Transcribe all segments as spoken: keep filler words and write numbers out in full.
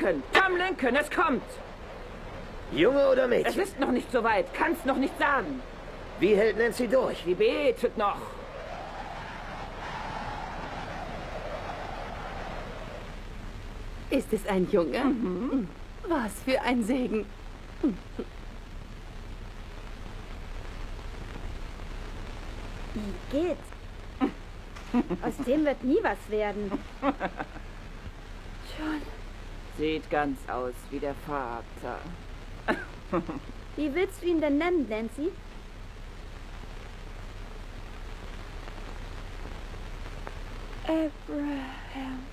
Lincoln! Tom Lincoln, es kommt! Junge oder Es Mädchen? ist noch nicht so weit. Kannst noch nicht sagen. Wie hält Nancy durch? Sie betet noch. Ist es ein Junge? Mhm. Was für ein Segen. Wie geht's? Aus dem wird nie was werden. John. Sieht ganz aus wie der Vater. Wie willst du ihn denn nennen, Nancy? Abraham.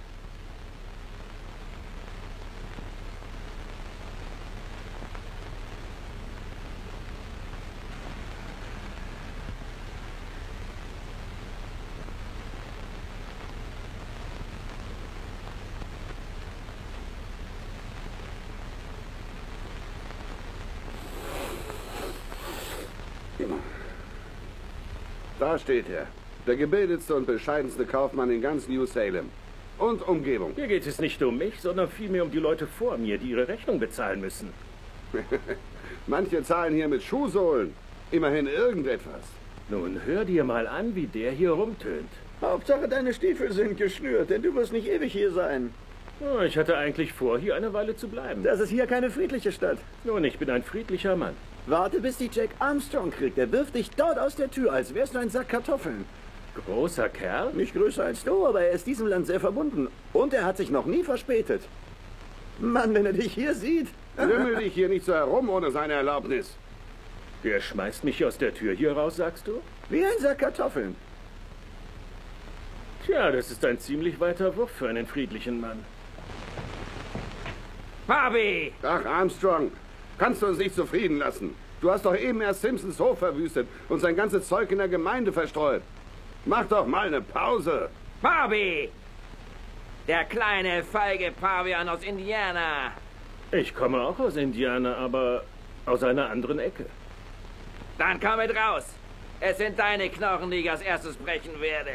Da steht er. Der gebildetste und bescheidenste Kaufmann in ganz New Salem. Und Umgebung. Hier geht es nicht um mich, sondern vielmehr um die Leute vor mir, die ihre Rechnung bezahlen müssen. Manche zahlen hier mit Schuhsohlen. Immerhin irgendetwas. Nun, hör dir mal an, wie der hier rumtönt. Hauptsache, deine Stiefel sind geschnürt, denn du wirst nicht ewig hier sein. Oh, ich hatte eigentlich vor, hier eine Weile zu bleiben. Das ist hier keine friedliche Stadt. Nun, ich bin ein friedlicher Mann. Warte, bis die Jack Armstrong kriegt. Er wirft dich dort aus der Tür, als wärst du ein Sack Kartoffeln. Großer Kerl? Nicht größer als du, aber er ist diesem Land sehr verbunden. Und er hat sich noch nie verspätet. Mann, wenn er dich hier sieht. Lümmel dich hier nicht so herum ohne seine Erlaubnis. Der schmeißt mich aus der Tür hier raus, sagst du? Wie ein Sack Kartoffeln. Tja, das ist ein ziemlich weiter Wurf für einen friedlichen Mann. Barbie! Ach, Armstrong, kannst du uns nicht zufrieden lassen? Du hast doch eben erst Simpsons Hof verwüstet und sein ganzes Zeug in der Gemeinde verstreut. Mach doch mal eine Pause. Barbie! Der kleine, feige Pavian aus Indiana. Ich komme auch aus Indiana, aber aus einer anderen Ecke. Dann komm mit raus. Es sind deine Knochen, die ich als erstes brechen werde.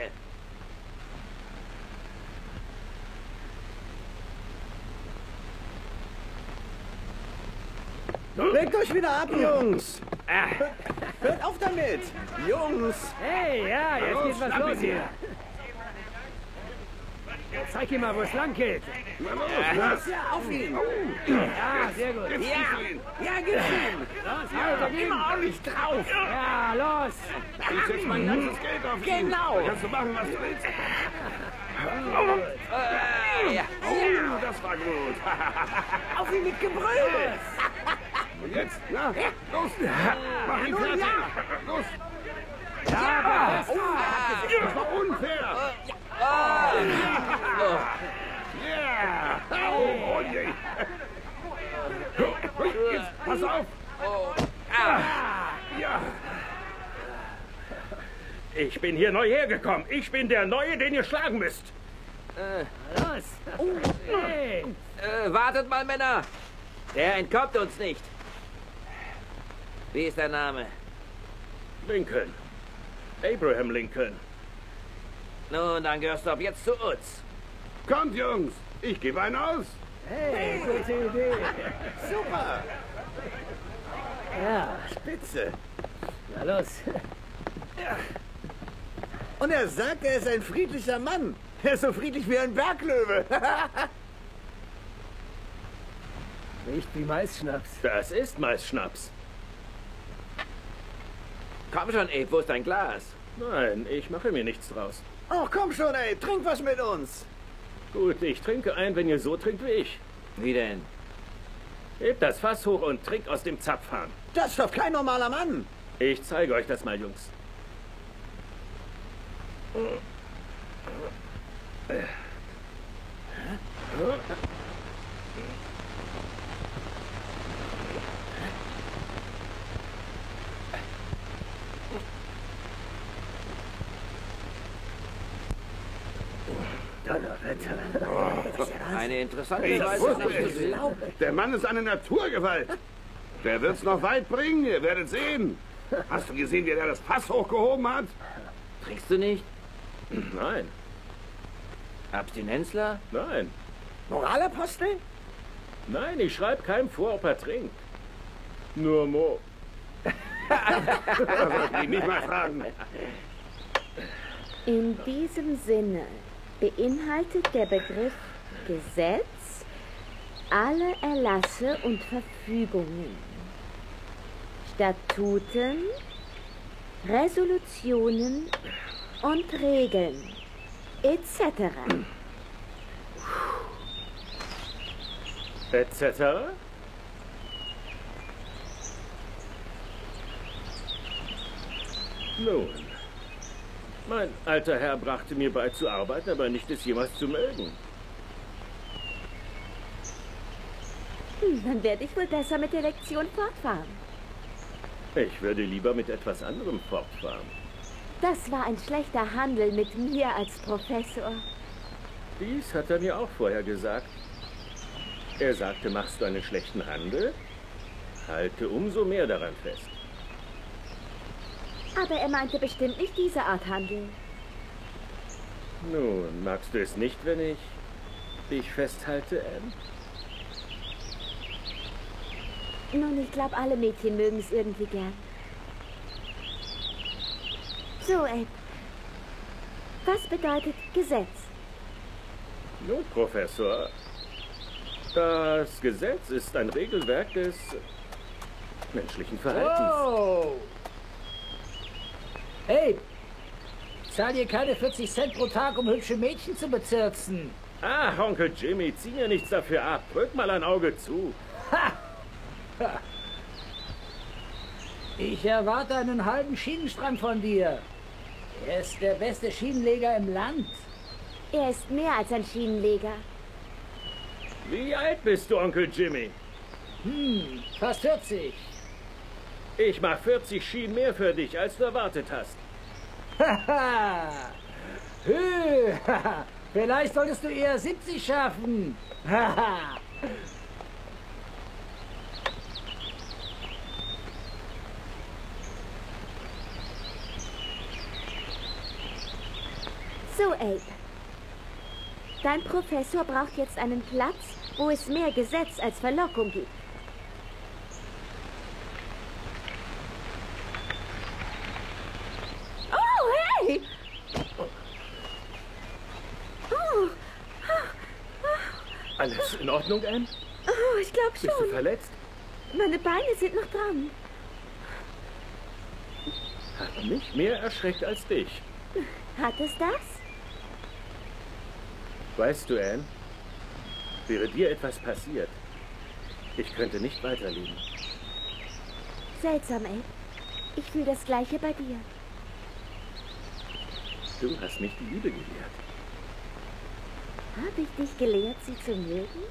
Legt euch wieder ab, Jungs. Ah. Hört auf damit. Jungs. Hey, ja, jetzt Los, geht was schnapp los ihn. hier. Zeig ihm mal, wo es lang geht. Na los, was? Ja, auf ihn. Ja, sehr gut. Jetzt Ja. gibst du ihn. Ja, gib ihm. Los, ja, gib ihm. Auch nicht drauf. Ja, los. Ich setz mein ganzes Geld auf ihn. Genau. Da kannst du machen, was du willst. Äh, ja. Oh, das war gut. Auf ihn mit Gebrüll. Und jetzt, na, los. Mach ihn fertig. Los. Ja, Oh, das war unfair. Yeah. Oh, oh je. Jetzt, pass auf. Ja. Ich bin hier neu hergekommen. Ich bin der Neue, den ihr schlagen müsst. los. Hey. Äh, wartet mal, Männer. Der entkommt uns nicht. Wie ist der Name? Lincoln. Abraham Lincoln. Nun, dann gehörst du ab jetzt zu uns. Kommt, Jungs. Ich gebe einen aus. Hey, gute Idee. Super. Ja, Spitze. na los. Und er sagt, er ist ein friedlicher Mann. Er ist so friedlich wie ein Berglöwe. Riecht wie Maisschnaps. Das ist Maisschnaps. Komm schon, Abe, wo ist dein Glas? Nein, ich mache mir nichts draus. Ach, komm schon, ey. Trink was mit uns. Gut, ich trinke ein, wenn ihr so trinkt wie ich. Wie denn? Hebt das Fass hoch und trinkt aus dem Zapfhahn. Das ist doch kein normaler Mann. Ich zeige euch das mal, Jungs. Donnerwetter. Eine interessante Ich Weise, wusste Schnaps zu es. trinken. Der Mann ist eine Naturgewalt. Der wird's noch weit bringen, ihr werdet sehen. Hast du gesehen, wie er das Fass hochgehoben hat? Trinkst du nicht? Nein, Abstinenzler? nein. Moralapostel? Nein, ich schreibe keinem vor, ob er trinkt. Nur Mo. Wollte ich nicht mal fragen. In diesem Sinne beinhaltet der Begriff Gesetz alle Erlasse und Verfügungen, Statuten, Resolutionen und Regeln et cetera. Et cetera? Nun, mein alter Herr brachte mir bei zu arbeiten, aber nicht es jemals zu mögen. Hm, dann werde ich wohl besser mit der Lektion fortfahren. Ich würde lieber mit etwas anderem fortfahren. Das war ein schlechter Handel mit mir als Professor. Dies hat er mir auch vorher gesagt. Er sagte, machst du einen schlechten Handel? Halte umso mehr daran fest. Aber er meinte bestimmt nicht diese Art Handel. Nun, magst du es nicht, wenn ich dich festhalte, Anne? Nun, ich glaube, alle Mädchen mögen es irgendwie gern. So, Abe. Was bedeutet Gesetz? Nun, Professor, das Gesetz ist ein Regelwerk des menschlichen Verhaltens. Oh! Hey! Zahl dir keine vierzig Cent pro Tag, um hübsche Mädchen zu bezirzen. Ah, Onkel Jimmy, zieh mir nichts dafür ab. Drück mal ein Auge zu. Ha! Ha! Ich erwarte einen halben Schienenstrang von dir. Er ist der beste Schienenleger im Land. Er ist mehr als ein Schienenleger. Wie alt bist du, Onkel Jimmy? Hm, fast vierzig. Ich mach vierzig Schienen mehr für dich, als du erwartet hast. Haha! Hü! Haha! Vielleicht solltest du eher siebzig schaffen. Haha! So, Abe. Dein Professor braucht jetzt einen Platz, wo es mehr Gesetz als Verlockung gibt. Oh, hey! Oh, Alles in Ordnung, Anne? oh ich glaube Bist du schon. verletzt? Meine Beine sind noch dran. Hat mich mehr erschreckt als dich. Hat es das? Weißt du, Anne, wäre dir etwas passiert, ich könnte nicht weiterleben. Seltsam, Abe. Ich fühle das Gleiche bei dir. Du hast mich die Liebe gelehrt. Habe ich dich gelehrt, sie zu mögen?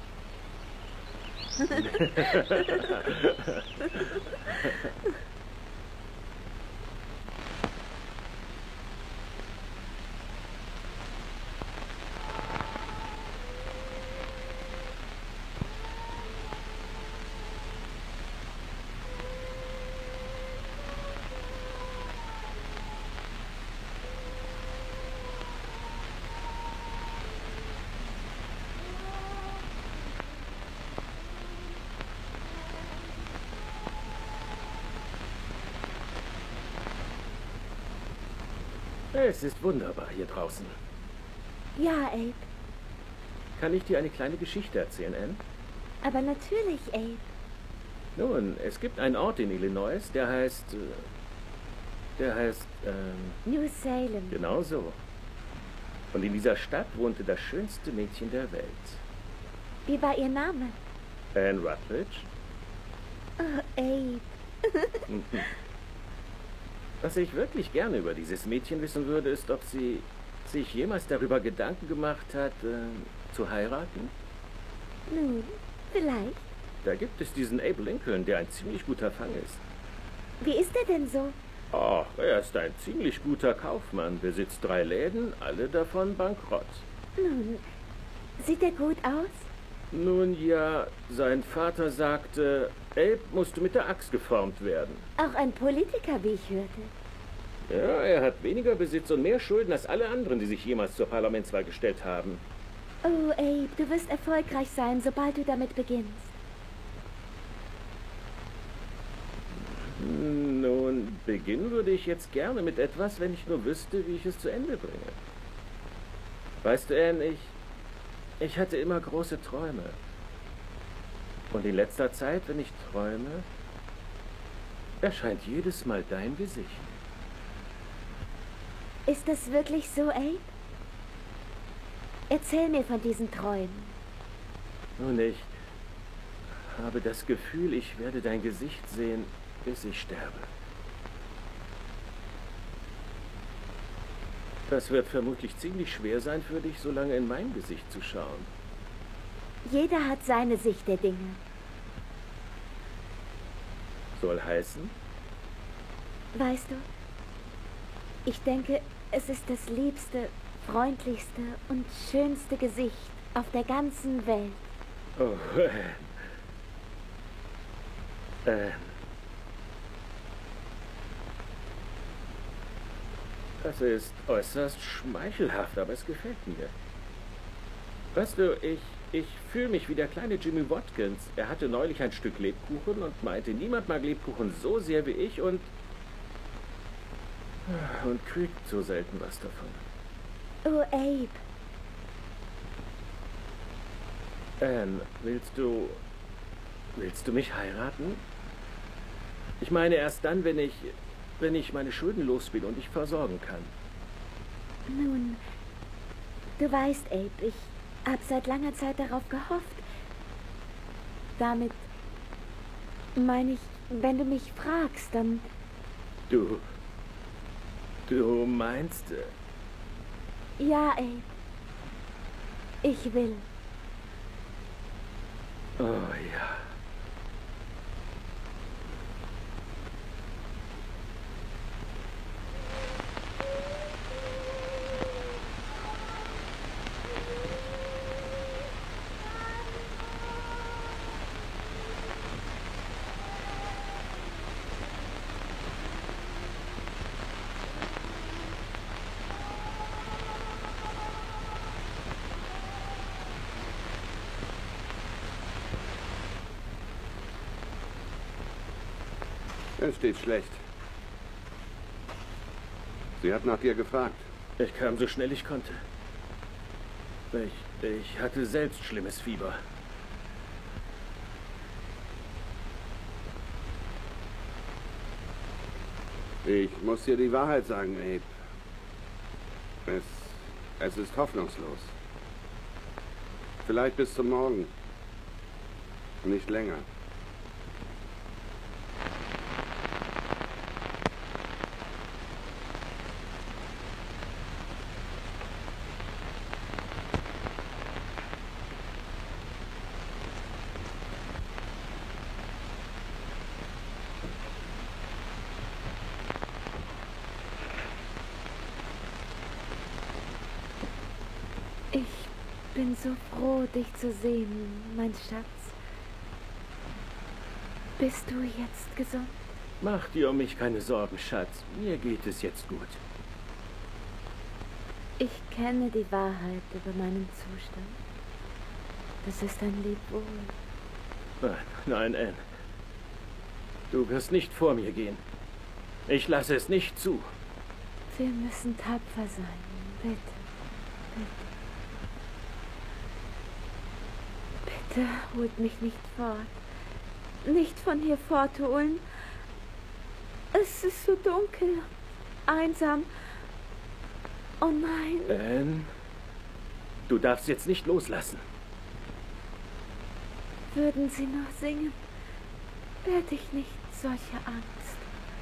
Es ist wunderbar hier draußen. Ja, Abe. Kann ich dir eine kleine Geschichte erzählen, Anne? Aber natürlich, Abe. Nun, es gibt einen Ort in Illinois, der heißt... äh, Der heißt... Ähm, New Salem. genau so. Und in dieser Stadt wohnte das schönste Mädchen der Welt. Wie war ihr Name? Anne Rutledge. Oh, Abe. Was ich wirklich gerne über dieses Mädchen wissen würde, ist, ob sie sich jemals darüber Gedanken gemacht hat, äh, zu heiraten. Nun, vielleicht. Da gibt es diesen Abe Lincoln, der ein ziemlich guter Fang ist. Wie ist er denn so? Ach, er ist ein ziemlich guter Kaufmann, besitzt drei Läden, alle davon bankrott. Nun, sieht er gut aus? Nun ja, sein Vater sagte, Abe musste mit der Axt geformt werden. Auch ein Politiker, wie ich hörte. Ja, er hat weniger Besitz und mehr Schulden als alle anderen, die sich jemals zur Parlamentswahl gestellt haben. Oh, Abe, du wirst erfolgreich sein, sobald du damit beginnst. Nun, beginnen würde ich jetzt gerne mit etwas, wenn ich nur wüsste, wie ich es zu Ende bringe. Weißt du, Anne, ich, ich hatte immer große Träume. Und in letzter Zeit, wenn ich träume, erscheint jedes Mal dein Gesicht. Ist das wirklich so, Abe? Erzähl mir von diesen Träumen. Nun, ich habe das Gefühl, ich werde dein Gesicht sehen, bis ich sterbe. Das wird vermutlich ziemlich schwer sein für dich, so lange in mein Gesicht zu schauen. Jeder hat seine Sicht der Dinge. Soll heißen? Weißt du, ich denke, es ist das liebste, freundlichste und schönste Gesicht auf der ganzen Welt. Oh, äh. Äh. Das ist äußerst schmeichelhaft, aber es gefällt mir. Weißt du, ich, ich fühle mich wie der kleine Jimmy Watkins. Er hatte neulich ein Stück Lebkuchen und meinte, niemand mag Lebkuchen so sehr wie ich und... und kriegt so selten was davon. Oh, Abe. Anne, willst du... willst du mich heiraten? Ich meine erst dann, wenn ich... wenn ich meine Schulden los bin und dich versorgen kann. Nun, du weißt, Abe, ich habe seit langer Zeit darauf gehofft. Damit meine ich, wenn du mich fragst, dann... Du... du meinst... Ja, Abe. Ich will. Oh ja. Es steht schlecht. Sie hat nach dir gefragt. Ich kam so schnell ich konnte. Ich, ich hatte selbst schlimmes Fieber. Ich muss dir die Wahrheit sagen, Abe. Es, es ist hoffnungslos. Vielleicht bis zum Morgen. Nicht länger. Ich bin so froh, dich zu sehen, mein Schatz. Bist du jetzt gesund? Mach dir um mich keine Sorgen, Schatz. Mir geht es jetzt gut. Ich kenne die Wahrheit über meinen Zustand. Das ist ein Lebwohl. Nein, nein, Anne. Du wirst nicht vor mir gehen. Ich lasse es nicht zu. Wir müssen tapfer sein. Bitte, bitte. Bitte holt mich nicht fort. Nicht von hier fortholen. Es ist so dunkel, einsam. Oh nein. Anne, du darfst jetzt nicht loslassen. Würden Sie noch singen, hätte ich nicht solche Angst.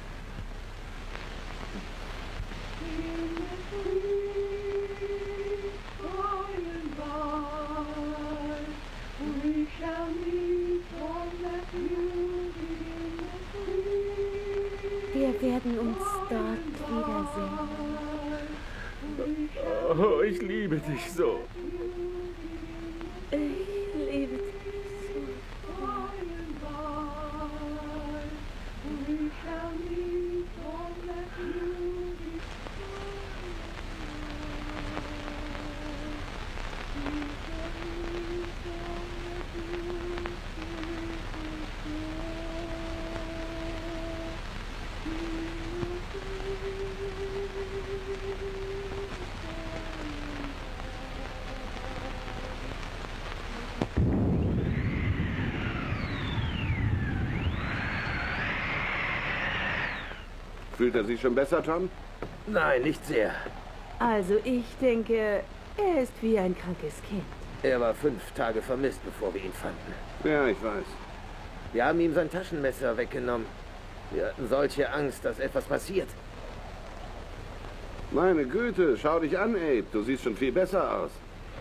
Wir werden uns dort wiedersehen. Oh, ich liebe dich so. Ich liebe dich so. Fühlt er sich schon besser, Tom? Nein, nicht sehr. Also ich denke, er ist wie ein krankes Kind. Er war fünf Tage vermisst, bevor wir ihn fanden. Ja, ich weiß. Wir haben ihm sein Taschenmesser weggenommen. Wir hatten solche Angst, dass etwas passiert. Meine Güte, schau dich an, Abe. Du siehst schon viel besser aus.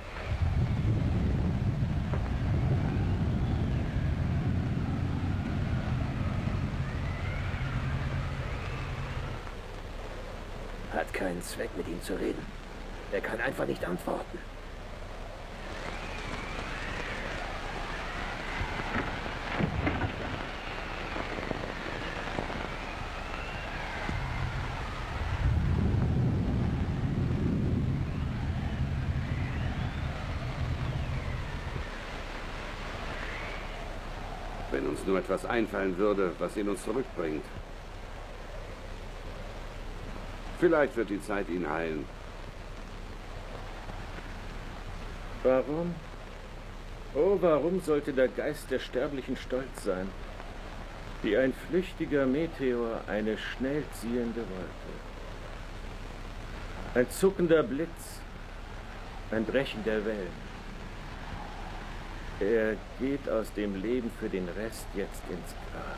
Hat keinen Zweck, mit ihm zu reden. Er kann einfach nicht antworten. Wenn uns nur etwas einfallen würde, was ihn uns zurückbringt. Vielleicht wird die Zeit ihn heilen. Warum? Oh, warum sollte der Geist der Sterblichen stolz sein? Wie ein flüchtiger Meteor eine schnell ziehende Wolke. Ein zuckender Blitz. Ein Brechen der Wellen. Er geht aus dem Leben für den Rest jetzt ins Grab.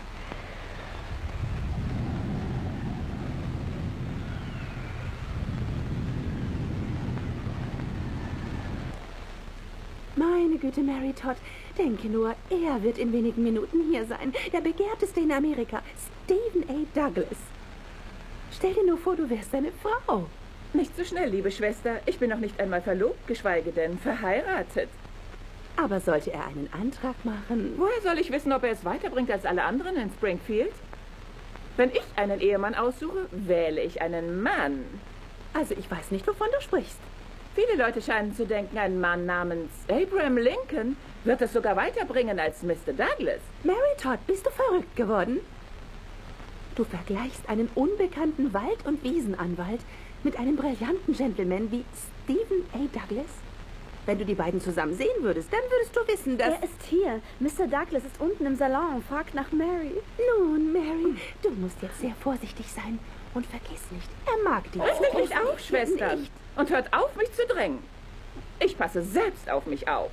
Meine Güte, Mary Todd, denke nur, er wird in wenigen Minuten hier sein. Der begehrteste in Amerika, Stephen A. Douglas. Stell dir nur vor, du wärst seine Frau. Nicht so schnell, liebe Schwester. Ich bin noch nicht einmal verlobt, geschweige denn verheiratet. Aber sollte er einen Antrag machen? Woher soll ich wissen, ob er es weiterbringt als alle anderen in Springfield? Wenn ich einen Ehemann aussuche, wähle ich einen Mann. Also ich weiß nicht, wovon du sprichst. Viele Leute scheinen zu denken, ein Mann namens Abraham Lincoln wird es sogar weiterbringen als Mister Douglas. Mary Todd, bist du verrückt geworden? Du vergleichst einen unbekannten Wald- und Wiesenanwalt mit einem brillanten Gentleman wie Stephen A. Douglas? Wenn du die beiden zusammen sehen würdest, dann würdest du wissen, dass... Er ist hier. Mister Douglas ist unten im Salon und fragt nach Mary. Nun, Mary, du musst jetzt sehr vorsichtig sein. Und vergiss nicht, er mag dich. Rüstet mich nicht auf, Schwestern. Nicht. Und hört auf, mich zu drängen. Ich passe selbst auf mich auf.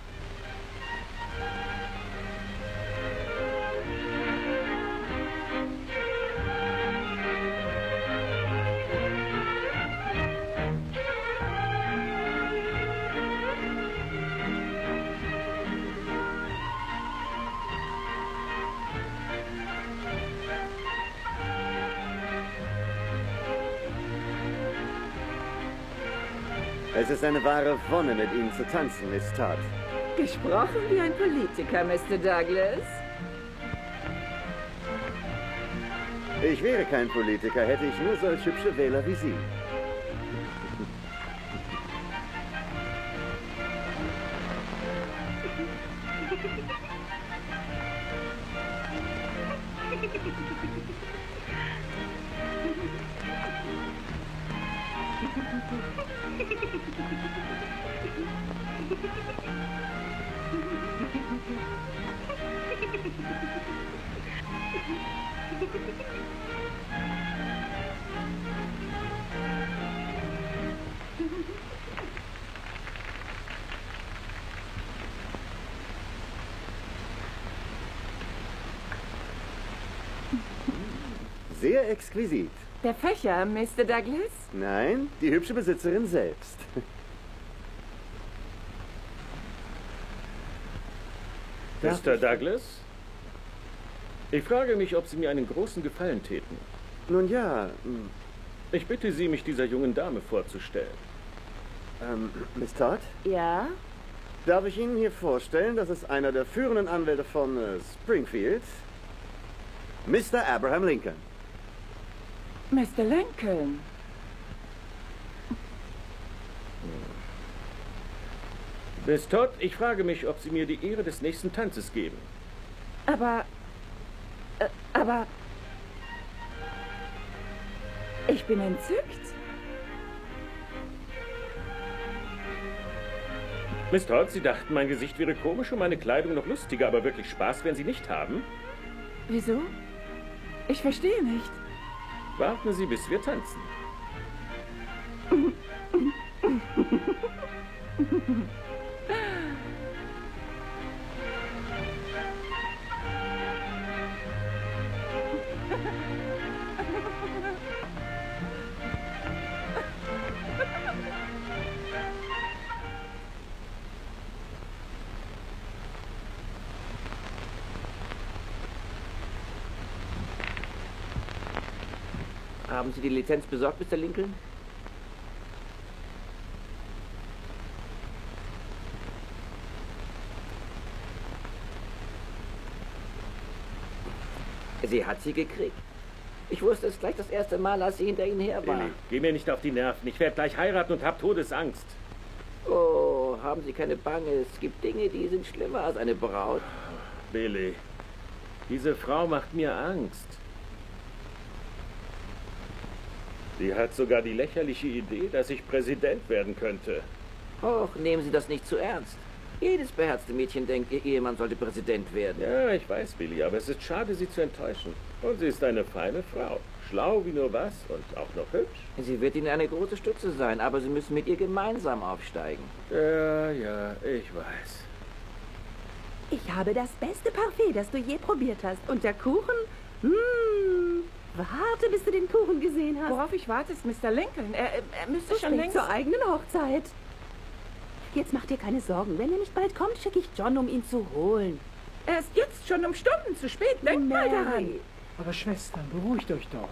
Es ist eine wahre Wonne, mit Ihnen zu tanzen, Miss Todd. Gesprochen wie ein Politiker, Mister Douglas. Ich wäre kein Politiker, hätte ich nur solch hübsche Wähler wie Sie. Sehr exquisit. Der Fächer, Mister Douglas? Nein, die hübsche Besitzerin selbst. Mister Douglas? Ich frage mich, ob Sie mir einen großen Gefallen täten. Nun ja, Ich bitte Sie, mich dieser jungen Dame vorzustellen. ähm, Miss Todd, Ja? darf ich Ihnen hier vorstellen, das ist einer der führenden Anwälte von äh, Springfield, Mister Abraham Lincoln. Mister Lincoln. Miss Todd, ich frage mich, ob Sie mir die Ehre des nächsten Tanzes geben. Aber... Äh, aber... Ich bin entzückt. Miss Todd, Sie dachten, mein Gesicht wäre komisch und meine Kleidung noch lustiger, aber wirklich Spaß werden Sie nicht haben? Wieso? Ich verstehe nicht. Warten Sie, bis wir tanzen. Haben Sie die Lizenz besorgt, Mister Lincoln? Sie hat sie gekriegt. Ich wusste es gleich das erste Mal, als sie hinter Ihnen her war. Billy, geh mir nicht auf die Nerven. Ich werde gleich heiraten und hab Todesangst. Oh, haben Sie keine Bange. Es gibt Dinge, die sind schlimmer als eine Braut. Billy, diese Frau macht mir Angst. Sie hat sogar die lächerliche Idee, dass ich Präsident werden könnte. Och, nehmen Sie das nicht zu ernst. Jedes beherzte Mädchen denkt, ihr Ehemann sollte Präsident werden. Ja, ich weiß, Billy, aber es ist schade, sie zu enttäuschen. Und sie ist eine feine Frau. Schlau wie nur was und auch noch hübsch. Sie wird Ihnen eine große Stütze sein, aber Sie müssen mit ihr gemeinsam aufsteigen. Ja, ja, ich weiß. Ich habe das beste Parfait, das du je probiert hast. Und der Kuchen? Hm. Warte, bis du den Kuchen gesehen hast. Worauf ich warte, ist Mister Lincoln. Er, er müsste Du schon springt längst... zur eigenen Hochzeit. Jetzt mach dir keine Sorgen. Wenn er nicht bald kommt, schicke ich John, um ihn zu holen. Er ist jetzt schon um Stunden zu spät. Denk mal daran. Mary. Aber Schwestern, beruhigt euch doch.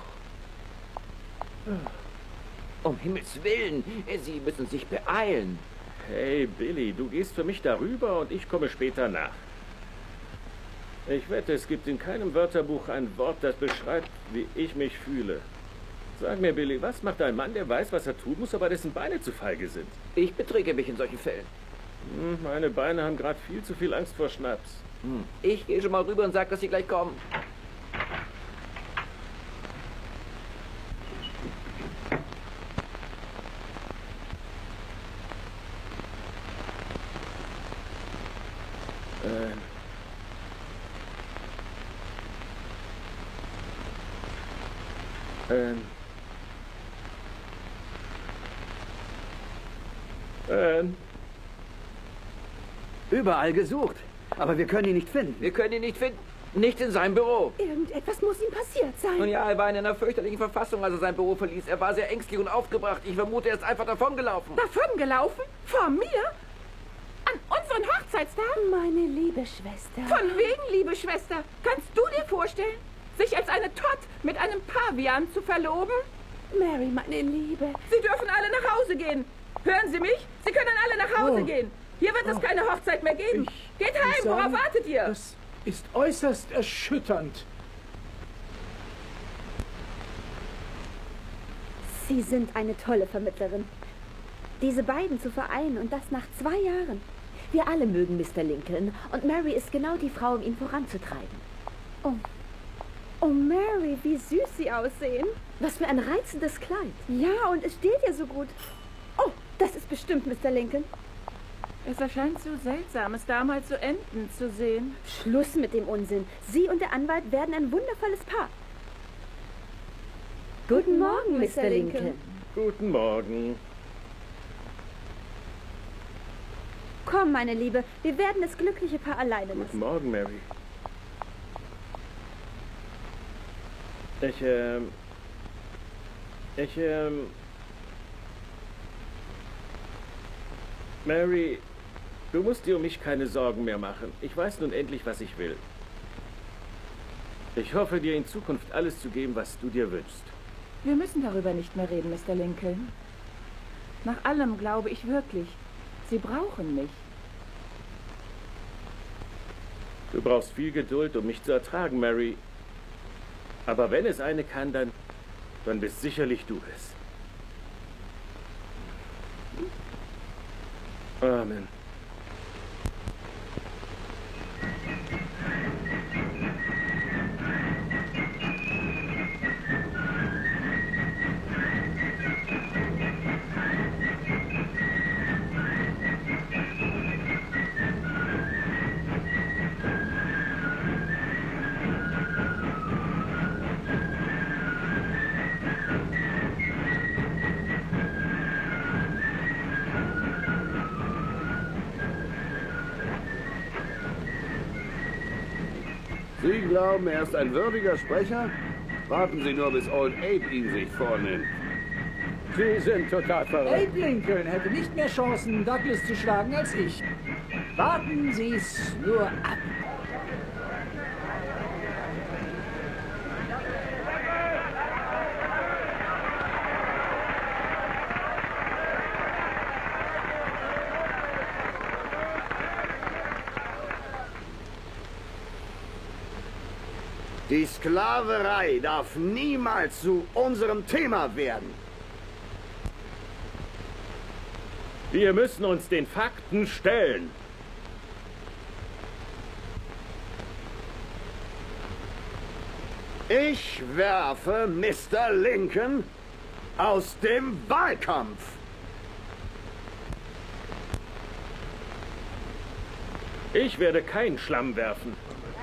Um Himmels Willen, Sie müssen sich beeilen. Hey, Billy, du gehst für mich darüber und ich komme später nach. Ich wette, es gibt in keinem Wörterbuch ein Wort, das beschreibt, wie ich mich fühle. Sag mir, Billy, was macht ein Mann, der weiß, was er tun muss, aber dessen Beine zu feige sind? Ich betrinke mich in solchen Fällen. Hm, meine Beine haben gerade viel zu viel Angst vor Schnaps. Hm. Ich gehe schon mal rüber und sage, dass Sie gleich kommen. Ähm. Ähm. Ähm. Überall gesucht. Aber wir können ihn nicht finden. Wir können ihn nicht finden. Nicht in seinem Büro. Irgendetwas muss ihm passiert sein. Nun ja, er war in einer fürchterlichen Verfassung, als er sein Büro verließ. Er war sehr ängstlich und aufgebracht. Ich vermute, er ist einfach davongelaufen. Davongelaufen? Vor mir? An unseren Hochzeitstag? Meine liebe Schwester. Von wegen, liebe Schwester. Kannst du dir vorstellen, sich als eine Todd mit einem Pavian zu verloben? Mary, meine Liebe. Sie dürfen alle nach Hause gehen. Hören Sie mich? Sie können alle nach Hause Oh. gehen. Hier wird es Oh. keine Hochzeit mehr geben. Ich Geht muss heim, worauf sagen, wartet ihr? Das ist äußerst erschütternd. Sie sind eine tolle Vermittlerin. Diese beiden zu vereinen und das nach zwei Jahren. Wir alle mögen Mister Lincoln und Mary ist genau die Frau, um ihn voranzutreiben. Oh, oh Mary, wie süß Sie aussehen. Was für ein reizendes Kleid. Ja, und es steht ihr so gut. Oh, das ist bestimmt Mister Lincoln. Es erscheint so seltsam, es damals so enden zu sehen. Schluss mit dem Unsinn. Sie und der Anwalt werden ein wundervolles Paar. Guten Morgen, Mister Lincoln. Guten Morgen. Komm, meine Liebe, wir werden das glückliche Paar alleine Guten lassen. Morgen, Mary. Ich, ähm... Ich, ähm... Mary, du musst dir um mich keine Sorgen mehr machen. Ich weiß nun endlich, was ich will. Ich hoffe, dir in Zukunft alles zu geben, was du dir wünschst. Wir müssen darüber nicht mehr reden, Mister Lincoln. Nach allem glaube ich wirklich, Sie brauchen mich. Du brauchst viel Geduld, um mich zu ertragen, Mary. Aber wenn es eine kann, dann, dann bist sicherlich du es. Amen. Sie glauben, er ist ein würdiger Sprecher? Warten Sie nur, bis Old Abe ihn sich vornimmt. Sie sind total verrückt. Abe Lincoln hätte nicht mehr Chancen, Douglas zu schlagen als ich. Warten Sie es nur ab. Die Sklaverei darf niemals zu unserem Thema werden. Wir müssen uns den Fakten stellen. Ich werfe Mister Lincoln aus dem Wahlkampf. Ich werde keinen Schlamm werfen.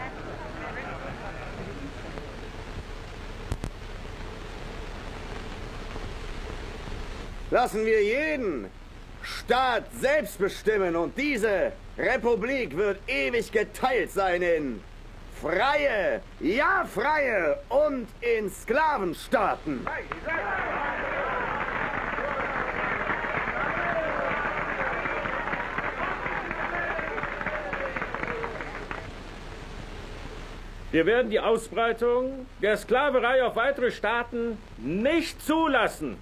Lassen wir jeden Staat selbst bestimmen und diese Republik wird ewig geteilt sein in freie, ja freie und in Sklavenstaaten. Wir werden die Ausbreitung der Sklaverei auf weitere Staaten nicht zulassen.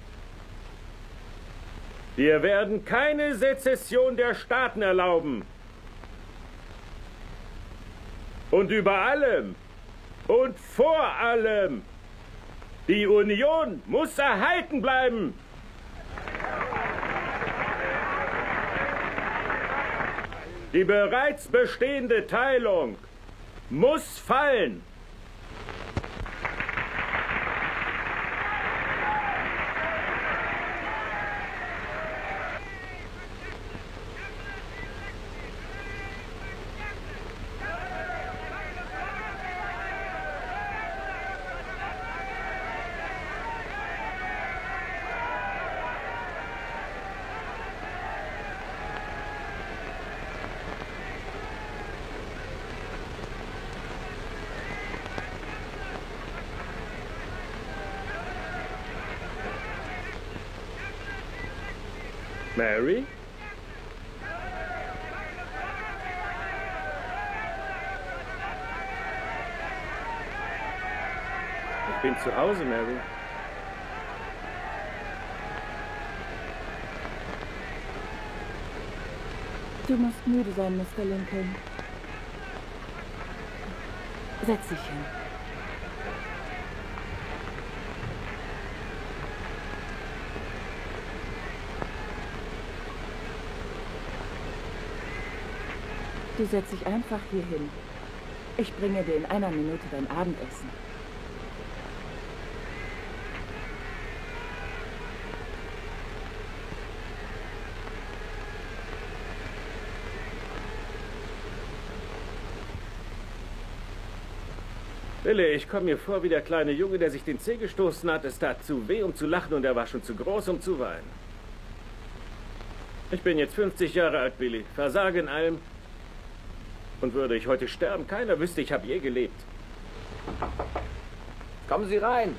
Wir werden keine Sezession der Staaten erlauben. Und über allem und vor allem, die Union muss erhalten bleiben. Die bereits bestehende Teilung muss fallen. Mary? Ich bin zu Hause, Mary. Du musst müde sein, Mister Lincoln. Setz dich hin. Du setz dich einfach hier hin. Ich bringe dir in einer Minute dein Abendessen. Billy, ich komme mir vor wie der kleine Junge, der sich den Zeh gestoßen hat. Es tat zu weh, um zu lachen, und er war schon zu groß, um zu weinen. Ich bin jetzt fünfzig Jahre alt, Billy. Versage in allem. Und würde ich heute sterben, keiner wüsste, ich habe je gelebt. Kommen Sie rein.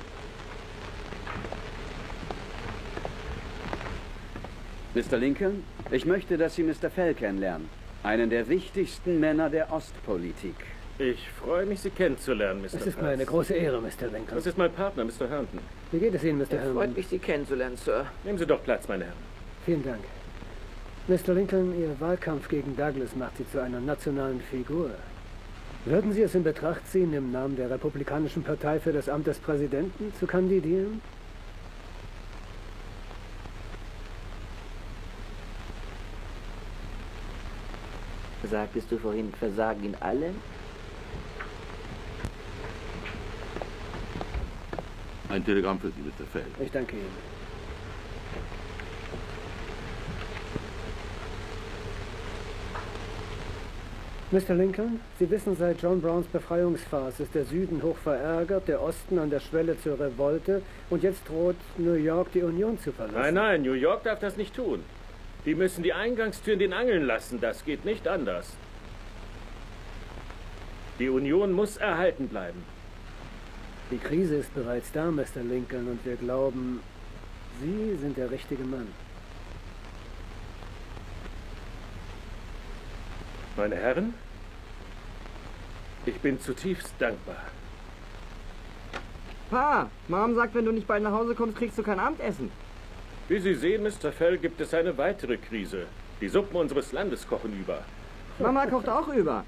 Mister Lincoln, ich möchte, dass Sie Mister Fell kennenlernen. Einen der wichtigsten Männer der Ostpolitik. Ich freue mich, Sie kennenzulernen, Mister Es ist Price. mir eine große Ehre, Mister Lincoln. Das ist mein Partner, Mister Herndon. Wie geht es Ihnen, Mister Es Herndon? freut mich, Sie kennenzulernen, Sir. Nehmen Sie doch Platz, meine Herren. Vielen Dank. Mister Lincoln, Ihr Wahlkampf gegen Douglas macht Sie zu einer nationalen Figur. Würden Sie es in Betracht ziehen, im Namen der Republikanischen Partei für das Amt des Präsidenten zu kandidieren? Sagtest du vorhin, Versagen in allem? Ein Telegramm für Sie, Mister Fell. Ich danke Ihnen. Mister Lincoln, Sie wissen, seit John Browns Befreiungsphase ist der Süden hoch verärgert, der Osten an der Schwelle zur Revolte, und jetzt droht New York die Union zu verlassen. Nein, nein, New York darf das nicht tun. Die müssen die Eingangstüren den Angeln lassen, das geht nicht anders. Die Union muss erhalten bleiben. Die Krise ist bereits da, Mister Lincoln, und wir glauben, Sie sind der richtige Mann. Meine Herren, ich bin zutiefst dankbar. Pa, Mom sagt, wenn du nicht bald nach Hause kommst, kriegst du kein Abendessen. Wie Sie sehen, Mister Fell, gibt es eine weitere Krise. Die Suppen unseres Landes kochen über. Mama kocht auch über.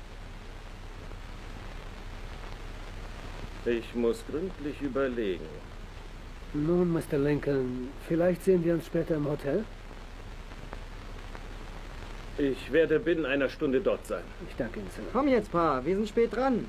Ich muss gründlich überlegen. Nun, Mister Lincoln, vielleicht sehen wir uns später im Hotel? Ich werde binnen einer Stunde dort sein. Ich danke Ihnen, Sir. Komm jetzt, Pa, wir sind spät dran.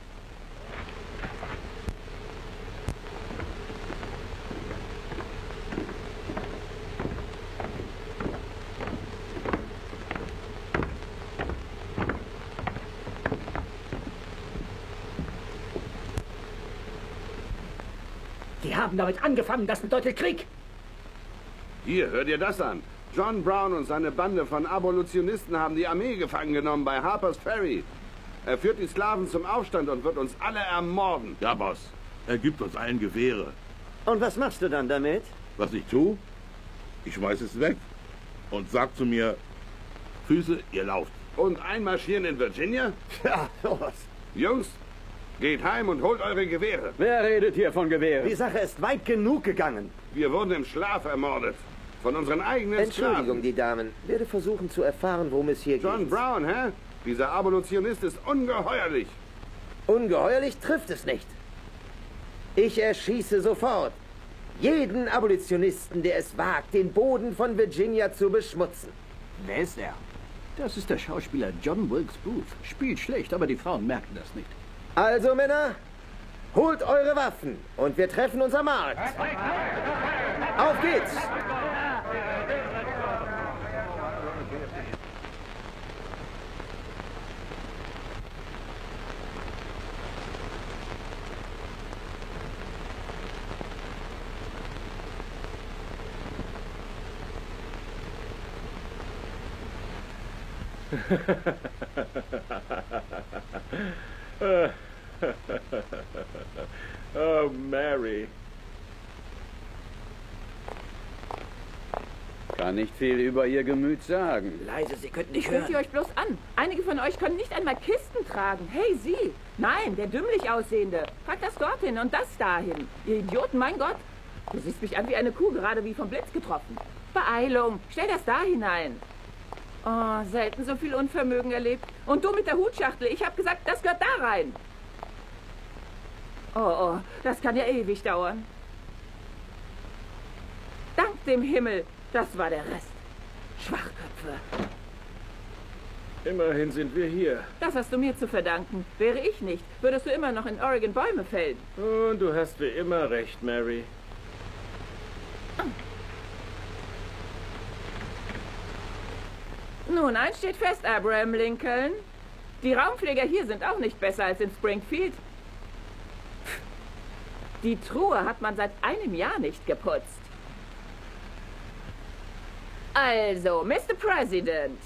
Die haben damit angefangen, das bedeutet Krieg. Hier, hör dir das an. John Brown und seine Bande von Abolitionisten haben die Armee gefangen genommen bei Harper's Ferry. Er führt die Sklaven zum Aufstand und wird uns alle ermorden. Ja, Boss. Er gibt uns allen Gewehre. Und was machst du dann damit? Was ich tue? Ich schmeiß es weg und sag zu mir, Füße, ihr lauft. Und einmarschieren in Virginia? Ja, sowas. Jungs, geht heim und holt eure Gewehre. Wer redet hier von Gewehren? Die Sache ist weit genug gegangen. Wir wurden im Schlaf ermordet. Von unseren eigenen Entschuldigung, Sklaven. die Damen. Werde versuchen zu erfahren, worum es hier John geht. Brown, hä? Dieser Abolitionist ist ungeheuerlich. Ungeheuerlich trifft es nicht. Ich erschieße sofort jeden Abolitionisten, der es wagt, den Boden von Virginia zu beschmutzen. Wer ist er? Das ist der Schauspieler John Wilkes Booth. Spielt schlecht, aber die Frauen merken das nicht. Also, Männer, holt eure Waffen und wir treffen uns am Markt. Auf geht's! Oh, Mary. Kann nicht viel über ihr Gemüt sagen. Leise, Sie könnten nicht hören. Hört ihr euch bloß an. Einige von euch können nicht einmal Kisten tragen. Hey, Sie. Nein, der dümmlich Aussehende. Frag das dorthin und das dahin. Ihr Idioten, mein Gott. Du siehst mich an wie eine Kuh, gerade wie vom Blitz getroffen. Beeilung, stell das da hinein. Oh, selten so viel Unvermögen erlebt. Und du mit der Hutschachtel. Ich habe gesagt, das gehört da rein. Oh, oh, das kann ja ewig dauern. Dank dem Himmel, das war der Rest. Schwachköpfe. Immerhin sind wir hier. Das hast du mir zu verdanken. Wäre ich nicht, würdest du immer noch in Oregon Bäume fällen. Und du hast wie immer recht, Mary. Nun, eins steht fest, Abraham Lincoln. Die Raumpfleger hier sind auch nicht besser als in Springfield. Die Truhe hat man seit einem Jahr nicht geputzt. Also, Mister President.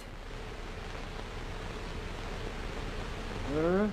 Hm?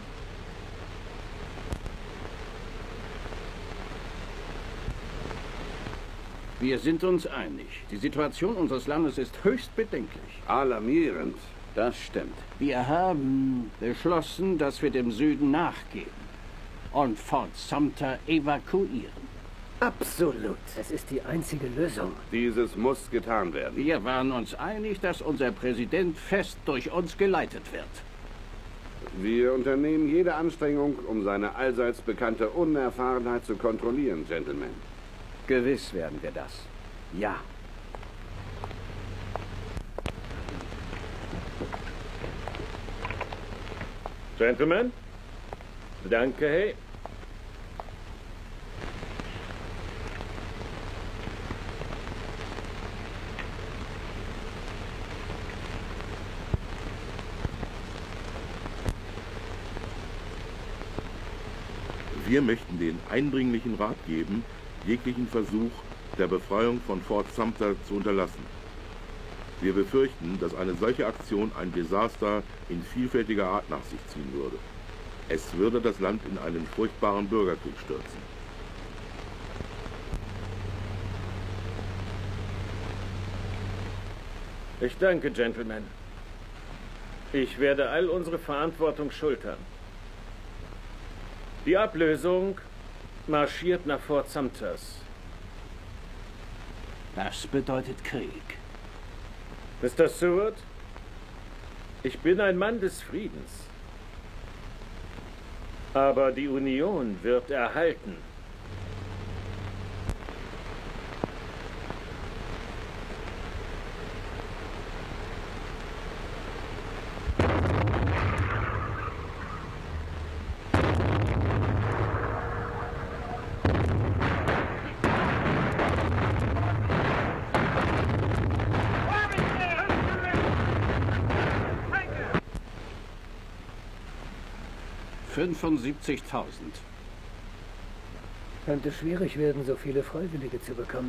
Wir sind uns einig. Die Situation unseres Landes ist höchst bedenklich. Alarmierend. Das stimmt. Wir haben beschlossen, dass wir dem Süden nachgeben und Fort Sumter evakuieren. Absolut. Es ist die einzige Lösung. Dieses muss getan werden. Wir waren uns einig, dass unser Präsident fest durch uns geleitet wird. Wir unternehmen jede Anstrengung, um seine allseits bekannte Unerfahrenheit zu kontrollieren, Gentlemen. Gewiss werden wir das. Ja. Gentlemen, danke, hey. Wir möchten den eindringlichen Rat geben, jeglichen Versuch der Befreiung von Fort Sumter zu unterlassen. Wir befürchten, dass eine solche Aktion ein Desaster in vielfältiger Art nach sich ziehen würde. Es würde das Land in einen furchtbaren Bürgerkrieg stürzen. Ich danke, Gentlemen. Ich werde all unsere Verantwortung schultern. Die Ablösung marschiert nach Fort Sumters. Das bedeutet Krieg. Mister Seward, ich bin ein Mann des Friedens. Aber die Union wird erhalten. fünfundsiebzigtausend. Könnte schwierig werden, so viele Freiwillige zu bekommen.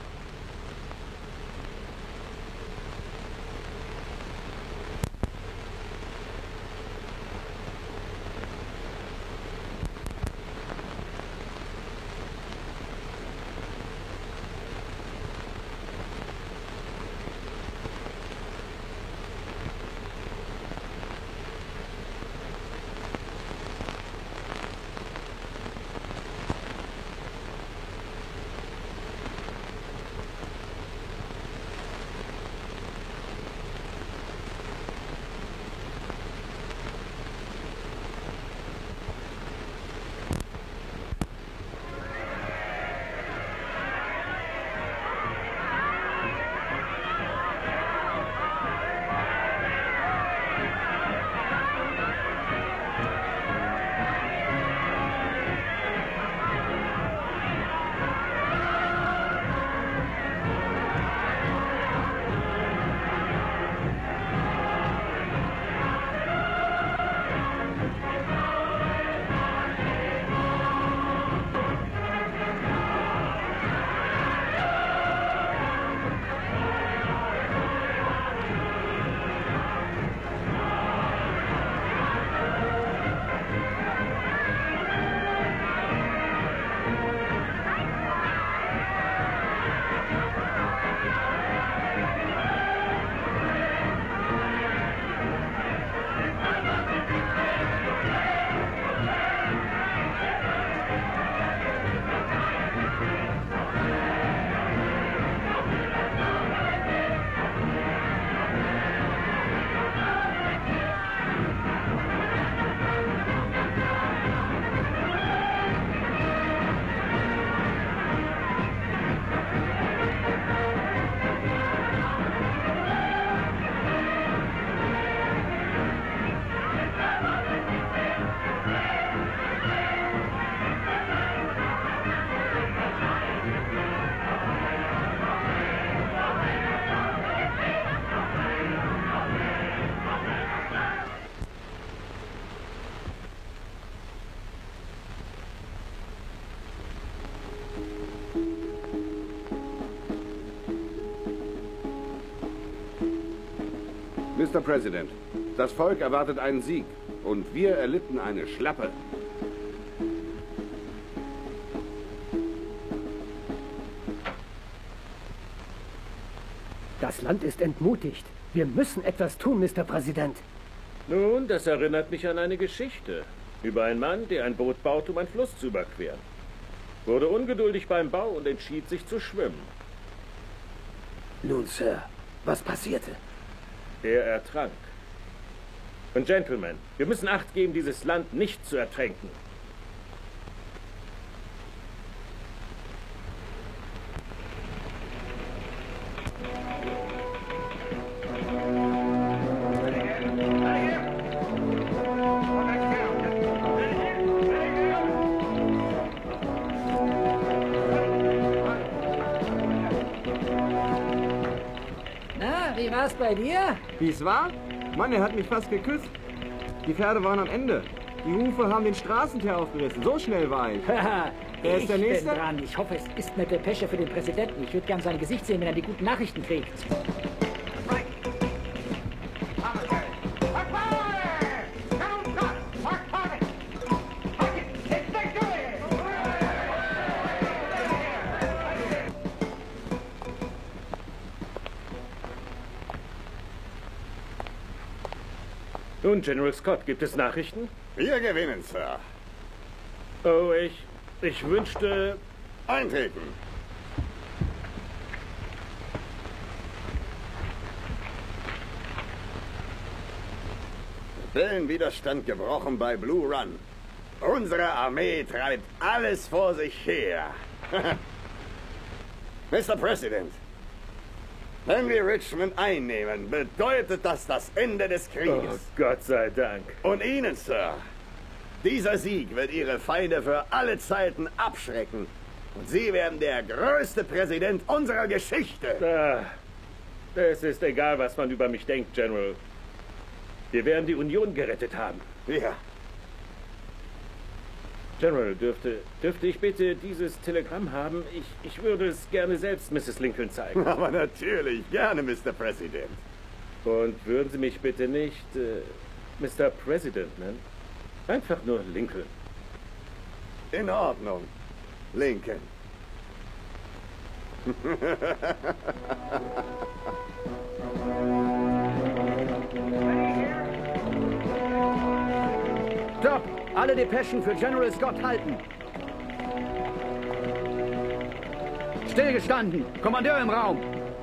Mister President, das Volk erwartet einen Sieg und wir erlitten eine Schlappe. Das Land ist entmutigt. Wir müssen etwas tun, Mister Präsident. Nun, das erinnert mich an eine Geschichte über einen Mann, der ein Boot baut, um einen Fluss zu überqueren. Wurde ungeduldig beim Bau und entschied sich zu schwimmen. Nun, Sir, was passierte? Er ertrank. Und Gentlemen, wir müssen Acht geben, dieses Land nicht zu ertränken. Na, wie war's bei dir? Wie es war? Mann, er hat mich fast geküsst. Die Pferde waren am Ende. Die Hufe haben den Straßenteer aufgerissen. So schnell war ich. Haha, Wer ist ich der Nächste? bin dran. Ich hoffe, es ist eine Depesche für den Präsidenten. Ich würde gern sein Gesicht sehen, wenn er die guten Nachrichten kriegt. Nun, General Scott, gibt es Nachrichten? Wir gewinnen, Sir. Oh, ich... ich wünschte... Eintreten. Wellenwiderstand gebrochen bei Blue Run. Unsere Armee treibt alles vor sich her. Mister President, wenn wir Richmond einnehmen, bedeutet das das Ende des Krieges. Oh, Gott sei Dank. Und Ihnen, Sir, dieser Sieg wird Ihre Feinde für alle Zeiten abschrecken. Und Sie werden der größte Präsident unserer Geschichte. Ah, es ist egal, was man über mich denkt, General. Wir werden die Union gerettet haben. Ja. General, dürfte, dürfte ich bitte dieses Telegramm haben? Ich, ich würde es gerne selbst Misses Lincoln zeigen. Aber natürlich, gerne, Mister President. Und würden Sie mich bitte nicht äh, Mister President nennen? Einfach nur Lincoln. In Ordnung, Lincoln. Stopp! Alle Depeschen für General Scott halten. Stillgestanden. Kommandeur im Raum.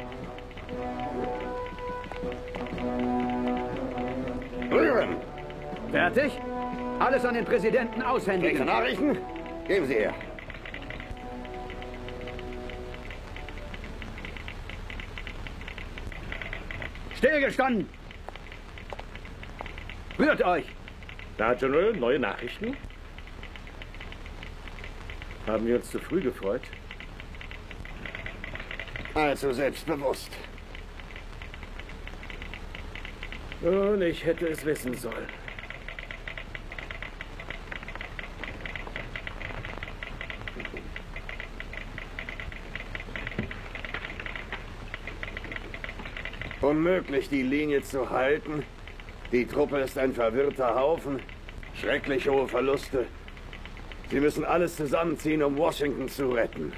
Rühren! Fertig? Alles an den Präsidenten aushändigen. Nachrichten? Geben Sie her. Stillgestanden. Rührt euch. Na, General, neue Nachrichten? Haben wir uns zu früh gefreut? Also selbstbewusst. Nun, ich hätte es wissen sollen. Unmöglich, die Linie zu halten. Die Truppe ist ein verwirrter Haufen. Schrecklich hohe Verluste. Sie müssen alles zusammenziehen, um Washington zu retten.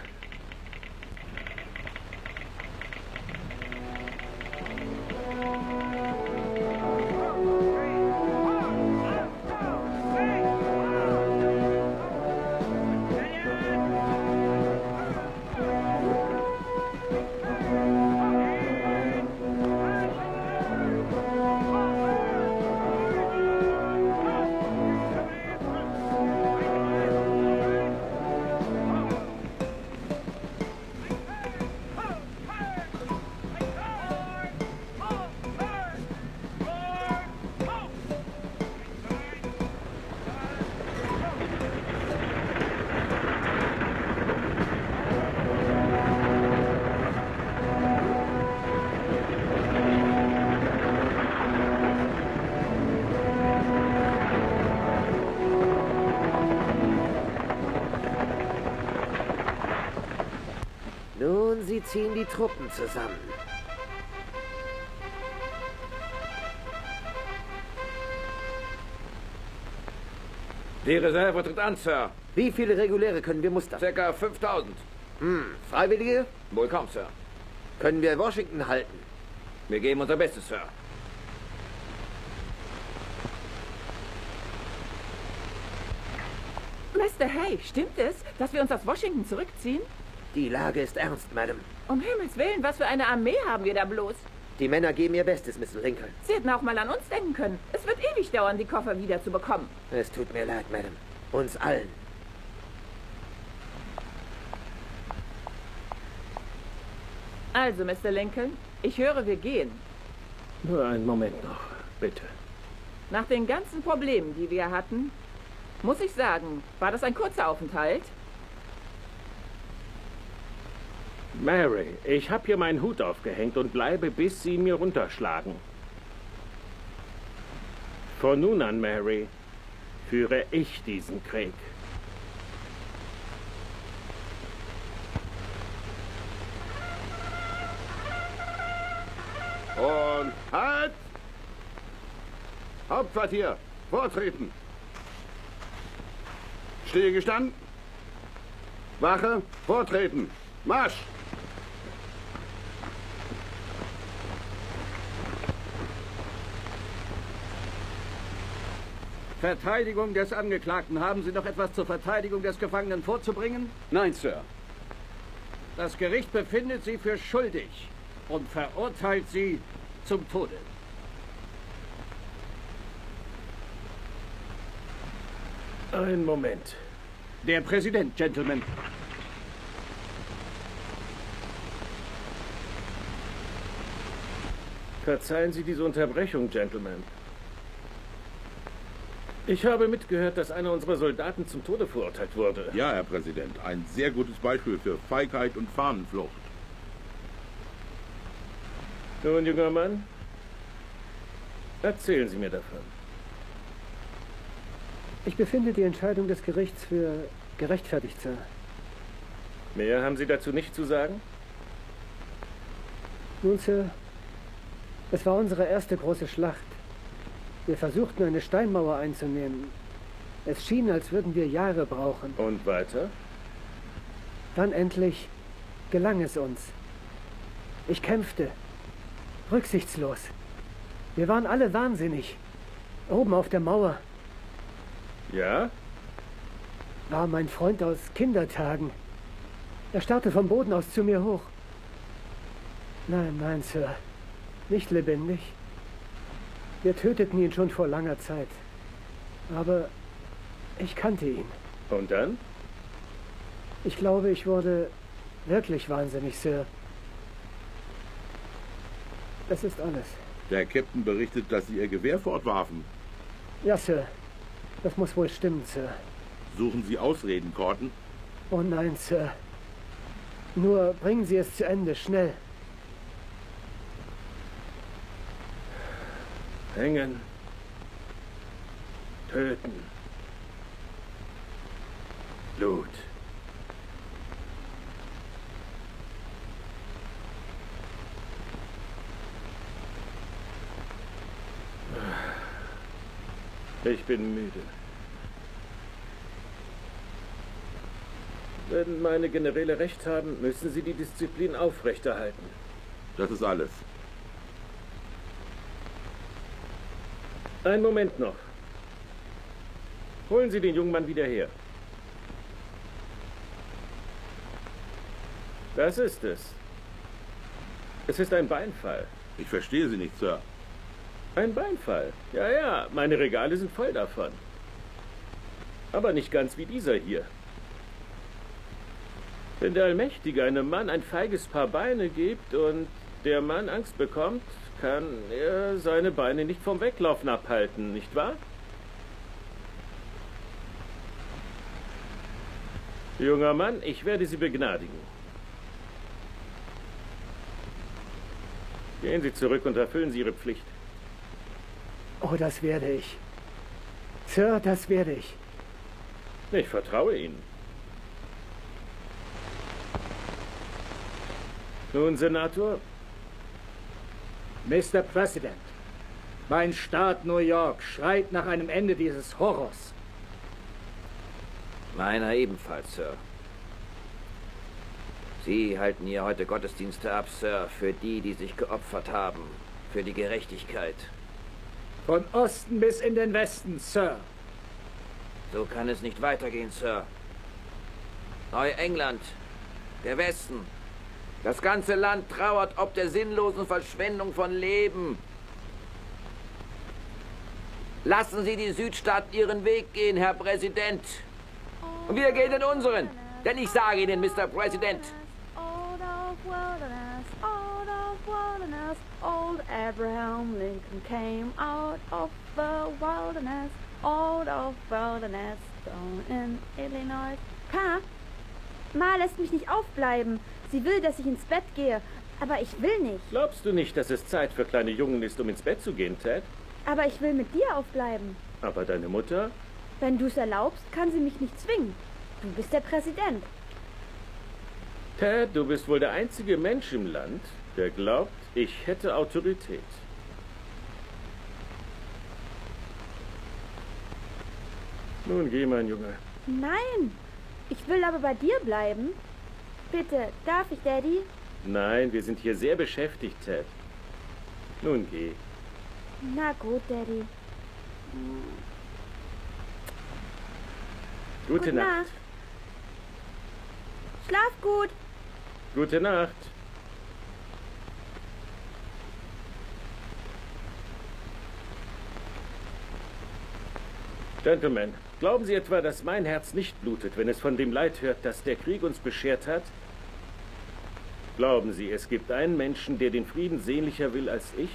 Nun, sie ziehen die Truppen zusammen. Die Reserve tritt an, Sir. Wie viele Reguläre können wir mustern? Circa fünftausend. Hm, Freiwillige? Wohl kaum, Sir. Können wir Washington halten? Wir geben unser Bestes, Sir. Mister Hay, stimmt es, dass wir uns aus Washington zurückziehen? Die Lage ist ernst, Madame. Um Himmels Willen, was für eine Armee haben wir da bloß? Die Männer geben ihr Bestes, Mister Lincoln. Sie hätten auch mal an uns denken können. Es wird ewig dauern, die Koffer wieder zu bekommen. Es tut mir leid, Madame. Uns allen. Also, Mister Lincoln, ich höre, wir gehen. Nur einen Moment noch, bitte. Nach den ganzen Problemen, die wir hatten, muss ich sagen, war das ein kurzer Aufenthalt? Mary, ich habe hier meinen Hut aufgehängt und bleibe, bis Sie ihn mir runterschlagen. Von nun an, Mary, führe ich diesen Krieg. Und halt! Hauptquartier, vortreten! Stillgestanden! Wache, vortreten! Marsch! Verteidigung des Angeklagten. Haben Sie noch etwas zur Verteidigung des Gefangenen vorzubringen? Nein, Sir. Das Gericht befindet Sie für schuldig und verurteilt Sie zum Tode. Einen Moment. Der Präsident, Gentlemen. Verzeihen Sie diese Unterbrechung, Gentlemen. Ich habe mitgehört, dass einer unserer Soldaten zum Tode verurteilt wurde. Ja, Herr Präsident, ein sehr gutes Beispiel für Feigheit und Fahnenflucht. Nun, junger Mann, erzählen Sie mir davon. Ich befinde die Entscheidung des Gerichts für gerechtfertigt, Sir. Mehr haben Sie dazu nicht zu sagen? Nun, Sir, es war unsere erste große Schlacht. Wir versuchten, eine Steinmauer einzunehmen. Es schien, als würden wir Jahre brauchen. Und weiter? Dann endlich gelang es uns. Ich kämpfte. Rücksichtslos. Wir waren alle wahnsinnig. Oben auf der Mauer Ja? war mein Freund aus Kindertagen. Er starrte vom Boden aus zu mir hoch. Nein, nein, Sir. Nicht lebendig. Wir töteten ihn schon vor langer Zeit. Aber ich kannte ihn. Und dann? Ich glaube, ich wurde wirklich wahnsinnig, Sir. Das ist alles. Der Captain berichtet, dass Sie Ihr Gewehr fortwarfen. Ja, Sir. Das muss wohl stimmen, Sir. Suchen Sie Ausreden, Corton? Oh nein, Sir. Nur bringen Sie es zu Ende, schnell. Hängen. Töten. Blut. Ich bin müde. Wenn meine Generäle recht haben, müssen sie die Disziplin aufrechterhalten. Das ist alles. Einen Moment noch. Holen Sie den jungen Mann wieder her. Das ist es. Es ist ein Beinfall. Ich verstehe Sie nicht, Sir. Ein Beinfall. Ja, ja, meine Regale sind voll davon. Aber nicht ganz wie dieser hier. Wenn der Allmächtige einem Mann ein feiges Paar Beine gibt und der Mann Angst bekommt, kann er seine Beine nicht vom Weglaufen abhalten, nicht wahr? Junger Mann, ich werde Sie begnadigen. Gehen Sie zurück und erfüllen Sie Ihre Pflicht. Oh, das werde ich. Sir, das werde ich. Ich vertraue Ihnen. Nun, Senator. Mister President, mein Staat New York schreit nach einem Ende dieses Horrors. Meiner ebenfalls, Sir. Sie halten hier heute Gottesdienste ab, Sir, für die, die sich geopfert haben. Für die Gerechtigkeit. Von Osten bis in den Westen, Sir. So kann es nicht weitergehen, Sir. Neuengland, der Westen. Das ganze Land trauert ob der sinnlosen Verschwendung von Leben. Lassen Sie die Südstaaten ihren Weg gehen, Herr Präsident. Und wir gehen den unseren. Denn ich sage Ihnen, Mister Präsident. Out of wilderness, out of wilderness, old Abraham Lincoln came out of the wilderness, out of wilderness, down in Illinois. Pa, Ma lässt mich nicht aufbleiben. Sie will, dass ich ins Bett gehe, aber ich will nicht. Glaubst du nicht, dass es Zeit für kleine Jungen ist, um ins Bett zu gehen, Ted? Aber ich will mit dir aufbleiben. Aber deine Mutter? Wenn du es erlaubst, kann sie mich nicht zwingen. Du bist der Präsident. Ted, du bist wohl der einzige Mensch im Land, der glaubt, ich hätte Autorität. Nun geh, mein Junge. Nein, ich will aber bei dir bleiben. Bitte, darf ich, Daddy? Nein, wir sind hier sehr beschäftigt, Ted. Nun geh. Na gut, Daddy. Gute, Gute Nacht. Nacht. Schlaf gut. Gute Nacht. Gentlemen, glauben Sie etwa, dass mein Herz nicht blutet, wenn es von dem Leid hört, das der Krieg uns beschert hat? Glauben Sie, es gibt einen Menschen, der den Frieden sehnlicher will als ich?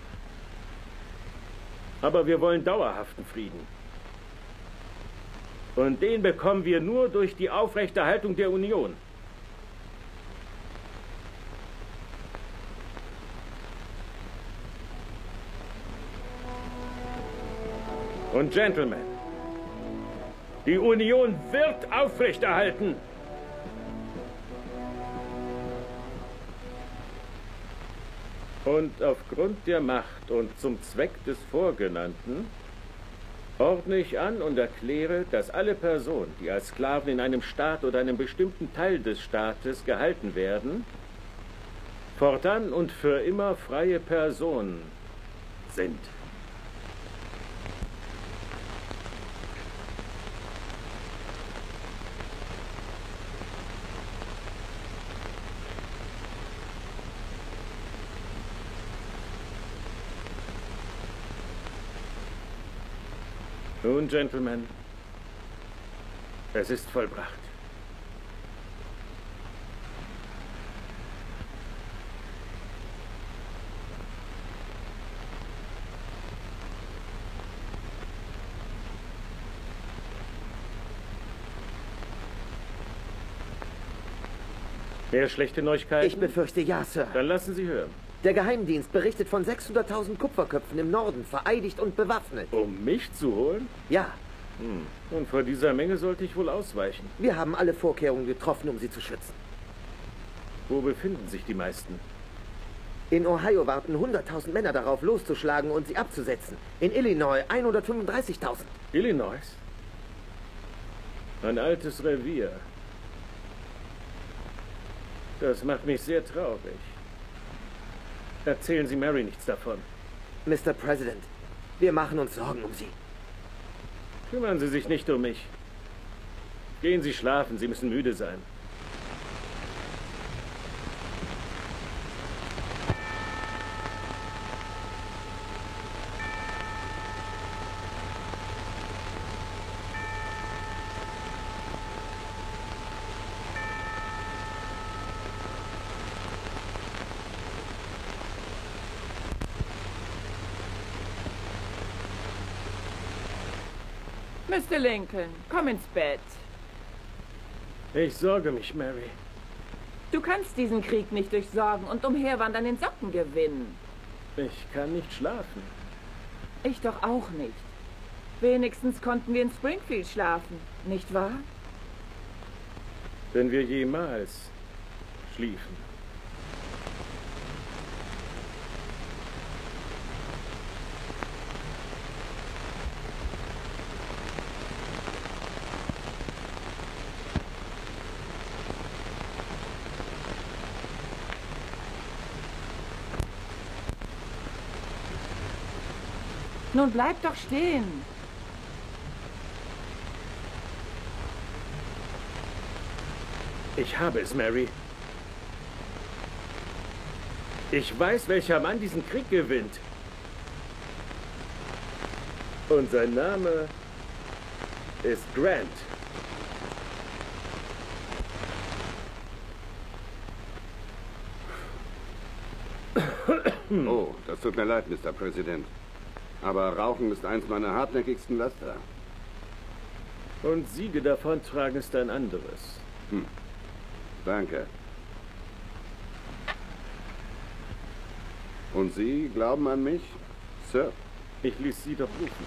Aber wir wollen dauerhaften Frieden. Und den bekommen wir nur durch die Aufrechterhaltung der Union. Und Gentlemen, die Union wird aufrechterhalten. Und aufgrund der Macht und zum Zweck des Vorgenannten ordne ich an und erkläre, dass alle Personen, die als Sklaven in einem Staat oder einem bestimmten Teil des Staates gehalten werden, fortan und für immer freie Personen sind. Nun, Gentlemen, es ist vollbracht. Mehr schlechte Neuigkeiten? Ich befürchte ja, Sir. Dann lassen Sie hören. Der Geheimdienst berichtet von sechshunderttausend Kupferköpfen im Norden, vereidigt und bewaffnet. Um mich zu holen? Ja. Hm. Und vor dieser Menge sollte ich wohl ausweichen. Wir haben alle Vorkehrungen getroffen, um sie zu schützen. Wo befinden sich die meisten? In Ohio warten hunderttausend Männer darauf, loszuschlagen und sie abzusetzen. In Illinois hundertfünfunddreißigtausend. Illinois? Ein altes Revier. Das macht mich sehr traurig. Erzählen Sie Mary nichts davon. Mister President, wir machen uns Sorgen um Sie. Kümmern Sie sich nicht um mich. Gehen Sie schlafen, Sie müssen müde sein. Mister Lincoln, komm ins Bett. Ich sorge mich, Mary. Du kannst diesen Krieg nicht durch Sorgen und Umherwandern in Socken gewinnen. Ich kann nicht schlafen. Ich doch auch nicht. Wenigstens konnten wir in Springfield schlafen, nicht wahr? Wenn wir jemals schliefen. Nun bleib doch stehen. Ich habe es, Mary. Ich weiß, welcher Mann diesen Krieg gewinnt. Und sein Name ist Grant. Oh, das tut mir leid, Mister Präsident. Aber Rauchen ist eins meiner hartnäckigsten Laster. Und Siege davontragen ist ein anderes. Hm. Danke. Und Sie glauben an mich, Sir? Ich ließ Sie doch rufen.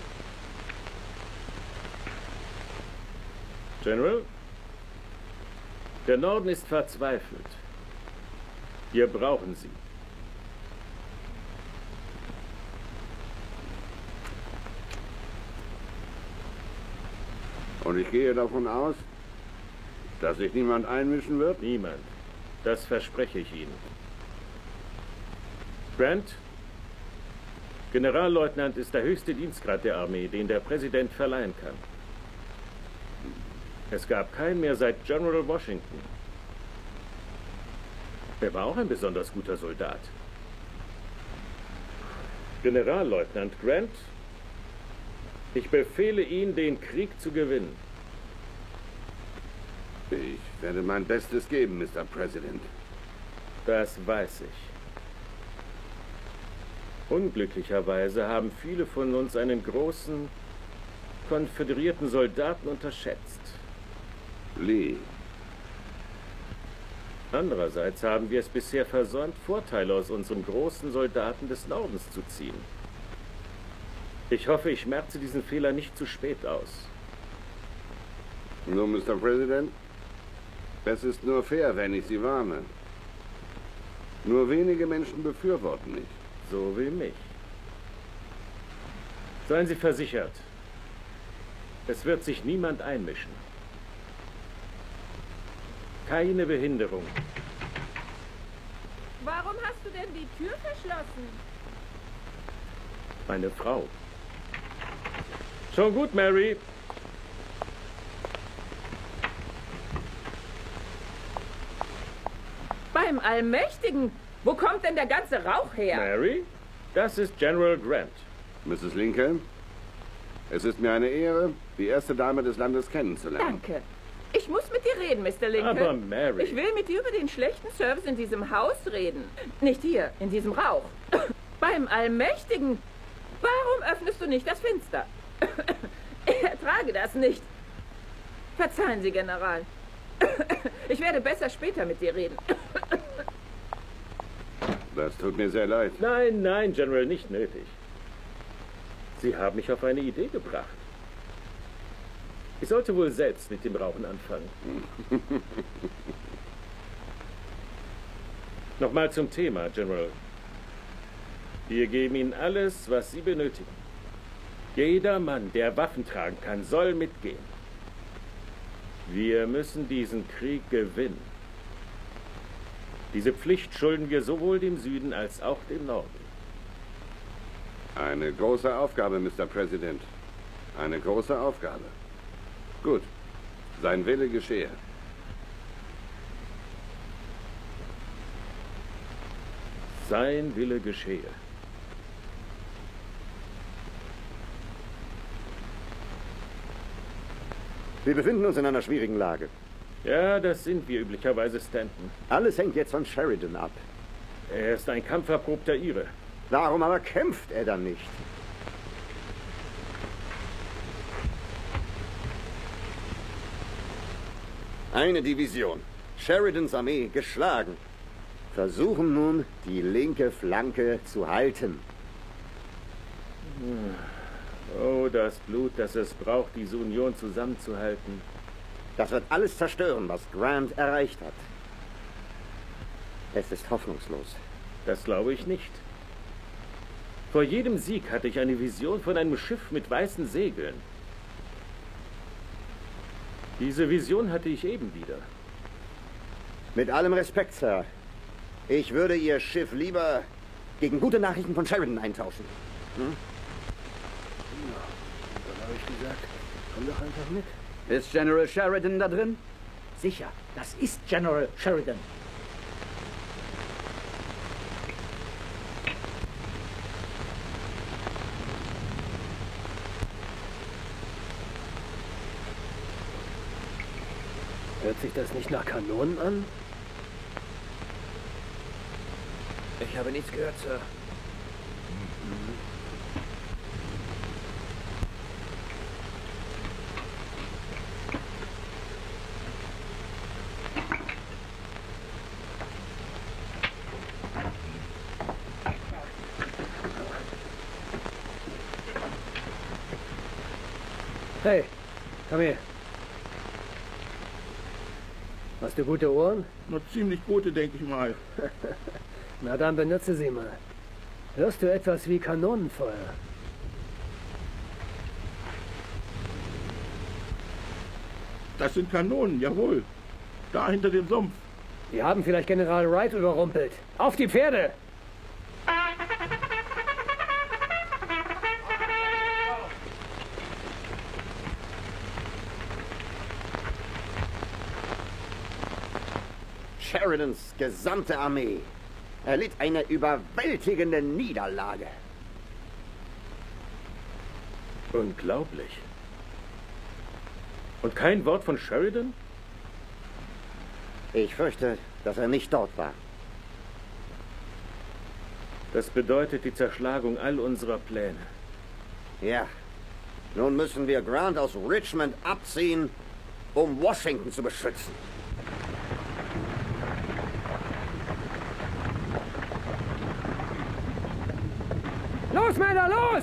General, der Norden ist verzweifelt. Wir brauchen Sie. Und ich gehe davon aus, dass sich niemand einmischen wird? Niemand. Das verspreche ich Ihnen. Grant, Generalleutnant ist der höchste Dienstgrad der Armee, den der Präsident verleihen kann. Es gab keinen mehr seit General Washington. Er war auch ein besonders guter Soldat. Generalleutnant Grant, ich befehle Ihnen, den Krieg zu gewinnen. Ich werde mein Bestes geben, Mister President. Das weiß ich. Unglücklicherweise haben viele von uns einen großen, konföderierten Soldaten unterschätzt. Lee. Andererseits haben wir es bisher versäumt, Vorteile aus unserem großen Soldaten des Nordens zu ziehen. Ich hoffe, ich merze diesen Fehler nicht zu spät aus. Nun, Mister President, es ist nur fair, wenn ich Sie warne. Nur wenige Menschen befürworten mich. So wie mich. Seien Sie versichert, es wird sich niemand einmischen. Keine Behinderung. Warum hast du denn die Tür verschlossen? Meine Frau. Schon gut, Mary. Beim Allmächtigen. Wo kommt denn der ganze Rauch her? Mary, das ist General Grant. Misses Lincoln, es ist mir eine Ehre, die erste Dame des Landes kennenzulernen. Danke. Ich muss mit dir reden, Mister Lincoln. Aber Mary... Ich will mit dir über den schlechten Service in diesem Haus reden. Nicht hier, in diesem Rauch. Beim Allmächtigen. Warum öffnest du nicht das Fenster? Ich ertrage das nicht. Verzeihen Sie, General. Ich werde besser später mit dir reden. Das tut mir sehr leid. Nein, nein, General, nicht nötig. Sie haben mich auf eine Idee gebracht. Ich sollte wohl selbst mit dem Rauchen anfangen. Nochmal zum Thema, General. Wir geben Ihnen alles, was Sie benötigen. Jeder Mann, der Waffen tragen kann, soll mitgehen. Wir müssen diesen Krieg gewinnen. Diese Pflicht schulden wir sowohl dem Süden als auch dem Norden. Eine große Aufgabe, Mister President. Eine große Aufgabe. Gut. Sein Wille geschehe. Sein Wille geschehe. Wir befinden uns in einer schwierigen Lage. Ja, das sind wir üblicherweise, Stanton. Alles hängt jetzt von Sheridan ab. Er ist ein kampferprobter Ire. Warum aber kämpft er dann nicht? Eine Division. Sheridans Armee geschlagen. Versuchen nun, die linke Flanke zu halten. Oh, das Blut, das es braucht, diese Union zusammenzuhalten. Das wird alles zerstören, was Grant erreicht hat. Es ist hoffnungslos. Das glaube ich nicht. Vor jedem Sieg hatte ich eine Vision von einem Schiff mit weißen Segeln. Diese Vision hatte ich eben wieder. Mit allem Respekt, Sir. Ich würde Ihr Schiff lieber gegen gute Nachrichten von Sheridan eintauschen. Hm? Ja, dann habe ich gesagt, komm doch einfach mit. Ist General Sheridan da drin? Sicher, das ist General Sheridan. Hört sich das nicht nach Kanonen an? Ich habe nichts gehört, Sir. Hey, komm her. Hast du gute Ohren? Nur ziemlich gute, denke ich mal. Na dann benutze sie mal. Hörst du etwas wie Kanonenfeuer? Das sind Kanonen, jawohl. Da hinter dem Sumpf. Die haben vielleicht General Wright überrumpelt. Auf die Pferde! Sheridans gesamte Armee erlitt eine überwältigende Niederlage. Unglaublich. Und kein Wort von Sheridan? Ich fürchte, dass er nicht dort war. Das bedeutet die Zerschlagung all unserer Pläne. Ja. Nun müssen wir Grant aus Richmond abziehen, um Washington zu beschützen. Los, Männer, los!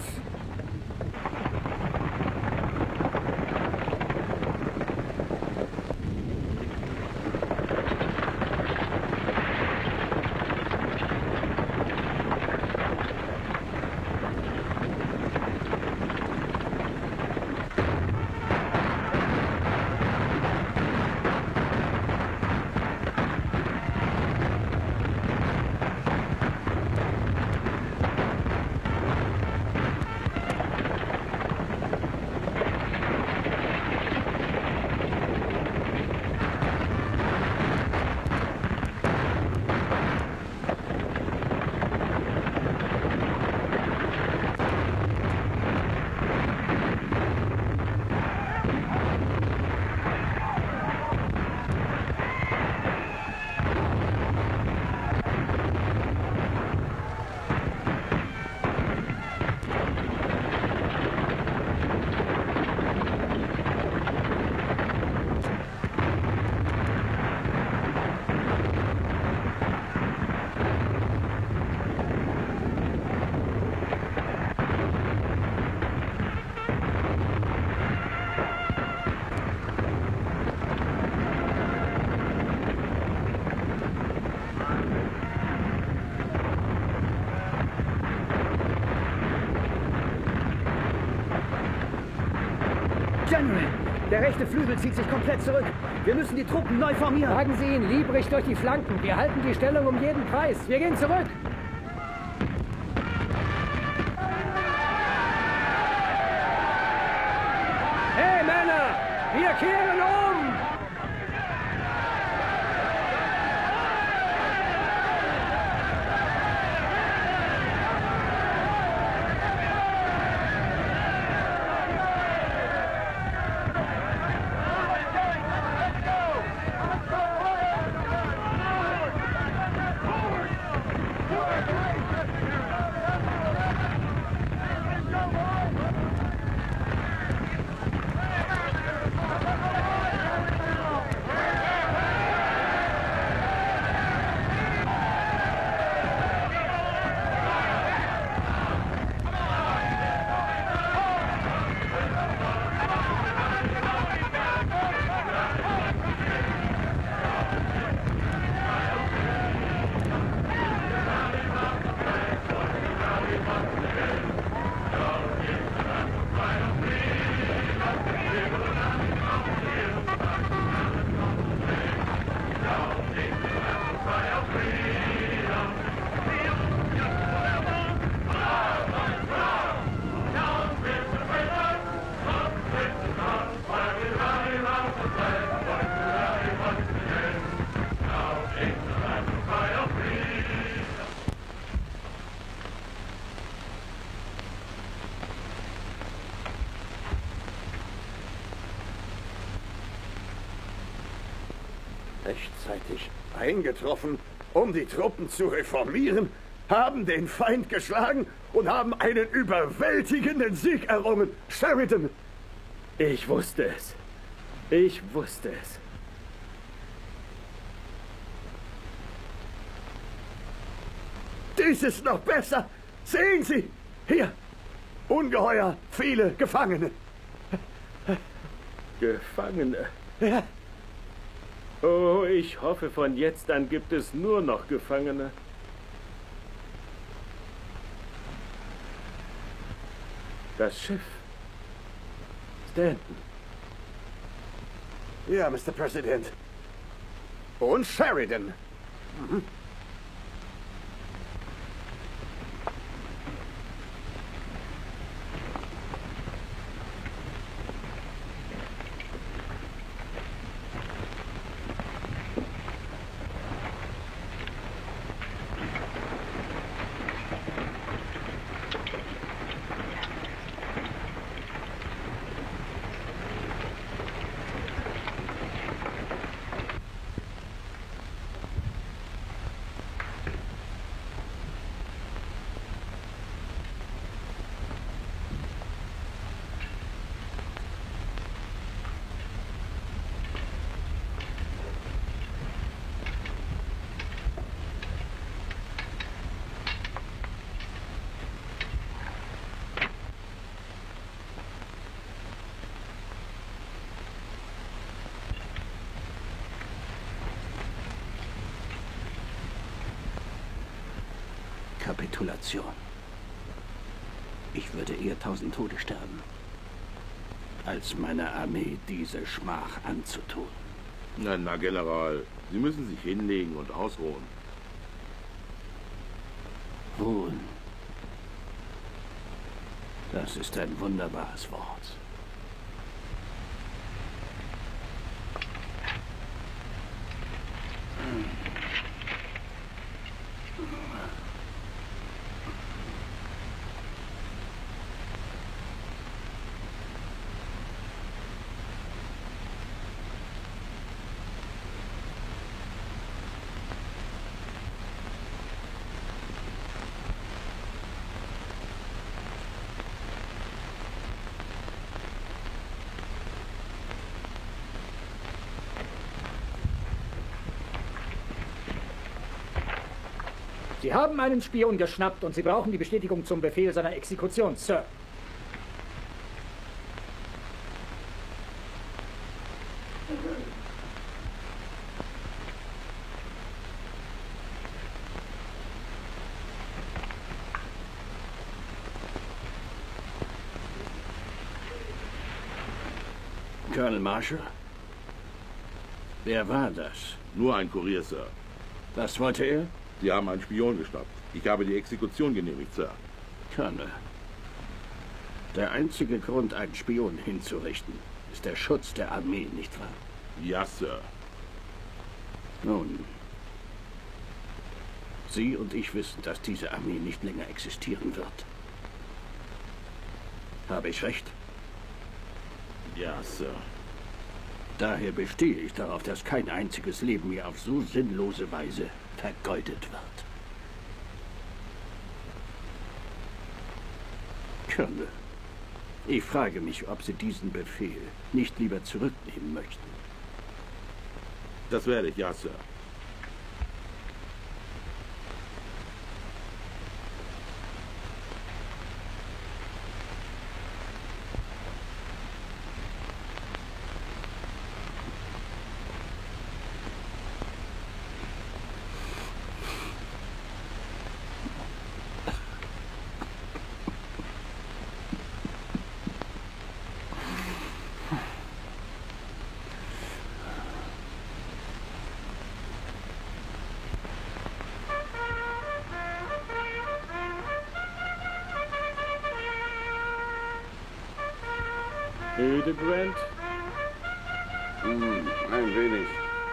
General, der rechte Flügel zieht sich komplett zurück. Wir müssen die Truppen neu formieren. Tragen Sie ihn liebrig durch die Flanken. Wir halten die Stellung um jeden Preis. Wir gehen zurück. Hey, Männer! Wir kehren um! Rechtzeitig eingetroffen, um die Truppen zu reformieren, haben den Feind geschlagen und haben einen überwältigenden Sieg errungen. Sheridan! Ich wusste es. Ich wusste es. Dies ist noch besser. Sehen Sie! Hier! Ungeheuer viele Gefangene. Gefangene? Ja. Oh, ich hoffe, von jetzt an gibt es nur noch Gefangene. Das Schiff. Stanton. Ja, Mister President. Und Sheridan. Mhm. Kapitulation. Ich würde eher tausend Tode sterben, als meiner Armee diese Schmach anzutun. Na, na, General, Sie müssen sich hinlegen und ausruhen. Ruhen. Das ist ein wunderbares Wort. Sie haben einen Spion geschnappt und Sie brauchen die Bestätigung zum Befehl seiner Exekution, Sir. Colonel Marshall? Wer war das? Nur ein Kurier, Sir. Was wollte er? Sie haben einen Spion geschnappt. Ich habe die Exekution genehmigt, Sir. Colonel, der einzige Grund, einen Spion hinzurichten, ist der Schutz der Armee, nicht wahr? Ja, Sir. Nun, Sie und ich wissen, dass diese Armee nicht länger existieren wird. Habe ich recht? Ja, Sir. Daher bestehe ich darauf, dass kein einziges Leben mehr auf so sinnlose Weise vergeudet wird. Colonel, ich frage mich, ob Sie diesen Befehl nicht lieber zurücknehmen möchten. Das werde ich, ja, Sir. Müde, Grant? Hm, ein wenig.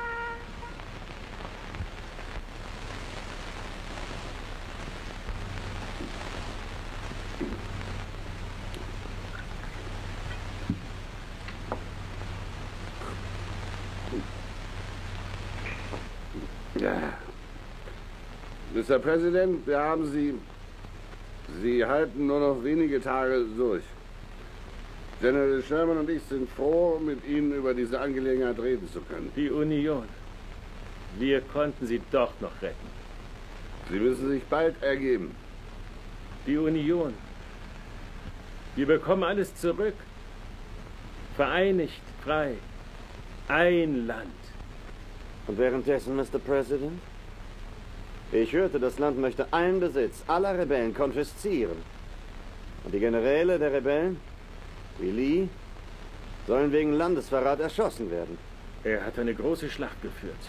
Ja. Mister Präsident, wir haben Sie... Sie halten nur noch wenige Tage durch. General Sherman und ich sind froh, mit Ihnen über diese Angelegenheit reden zu können. Die Union. Wir konnten sie doch noch retten. Sie müssen sich bald ergeben. Die Union. Wir bekommen alles zurück. Vereinigt, frei. Ein Land. Und währenddessen, Mister President? Ich hörte, das Land möchte allen Besitz aller Rebellen konfiszieren. Und die Generäle der Rebellen, wie Lee, sollen wegen Landesverrat erschossen werden. Er hat eine große Schlacht geführt.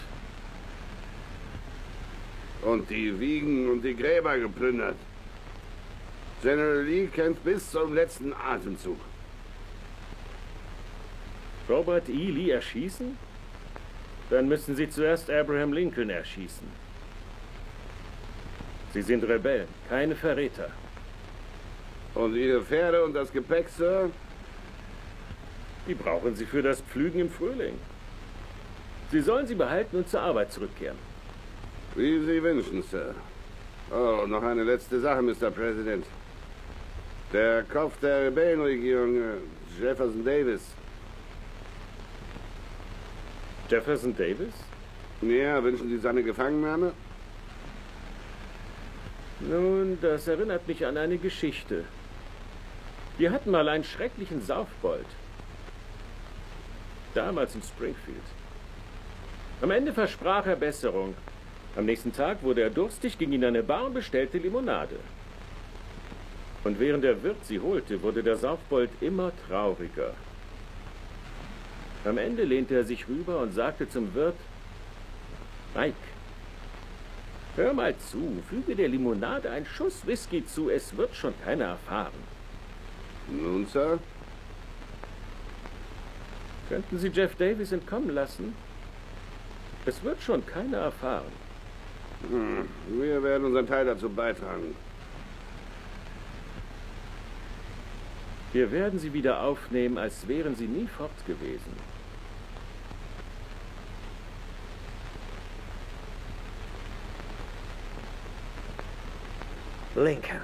Und die Wiegen und die Gräber geplündert. General Lee kämpft bis zum letzten Atemzug. Robert E. Lee erschießen? Dann müssen Sie zuerst Abraham Lincoln erschießen. Sie sind Rebellen, keine Verräter. Und Ihre Pferde und das Gepäck, Sir? Die brauchen Sie für das Pflügen im Frühling. Sie sollen sie behalten und zur Arbeit zurückkehren. Wie Sie wünschen, Sir. Oh, noch eine letzte Sache, Mister President. Der Kopf der Rebellenregierung, Jefferson Davis. Jefferson Davis? Ja, wünschen Sie seine Gefangennahme? Nun, das erinnert mich an eine Geschichte. Wir hatten mal einen schrecklichen Saufbold. Damals in Springfield. Am Ende versprach er Besserung, Am nächsten Tag wurde er durstig, ging in eine Bar und bestellte Limonade. Und während der Wirt sie holte, wurde der Saufbold immer trauriger. Am Ende lehnte er sich rüber und sagte zum Wirt: Mike, hör mal zu, füge der Limonade einen Schuss Whisky zu, es wird schon keiner erfahren. Nun, Sir? Könnten Sie Jeff Davis entkommen lassen? Es wird schon keiner erfahren. Hm, wir werden unseren Teil dazu beitragen. Wir werden sie wieder aufnehmen, als wären sie nie fort gewesen. Lincoln.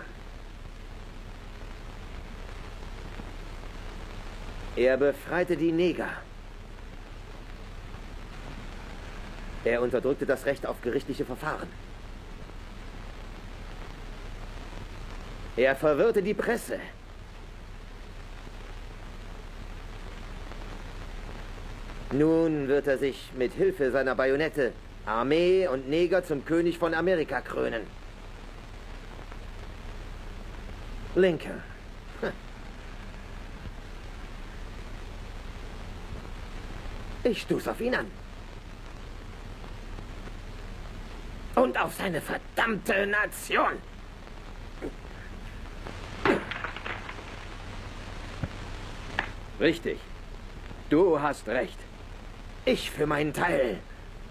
Er befreite die Neger. Er unterdrückte das Recht auf gerichtliche Verfahren. Er verwirrte die Presse. Nun wird er sich mit Hilfe seiner Bajonette, Armee und Neger zum König von Amerika krönen. Lincoln. Hm. Ich stoß auf ihn an. Und auf seine verdammte Nation. Richtig. Du hast recht. Ich für meinen Teil.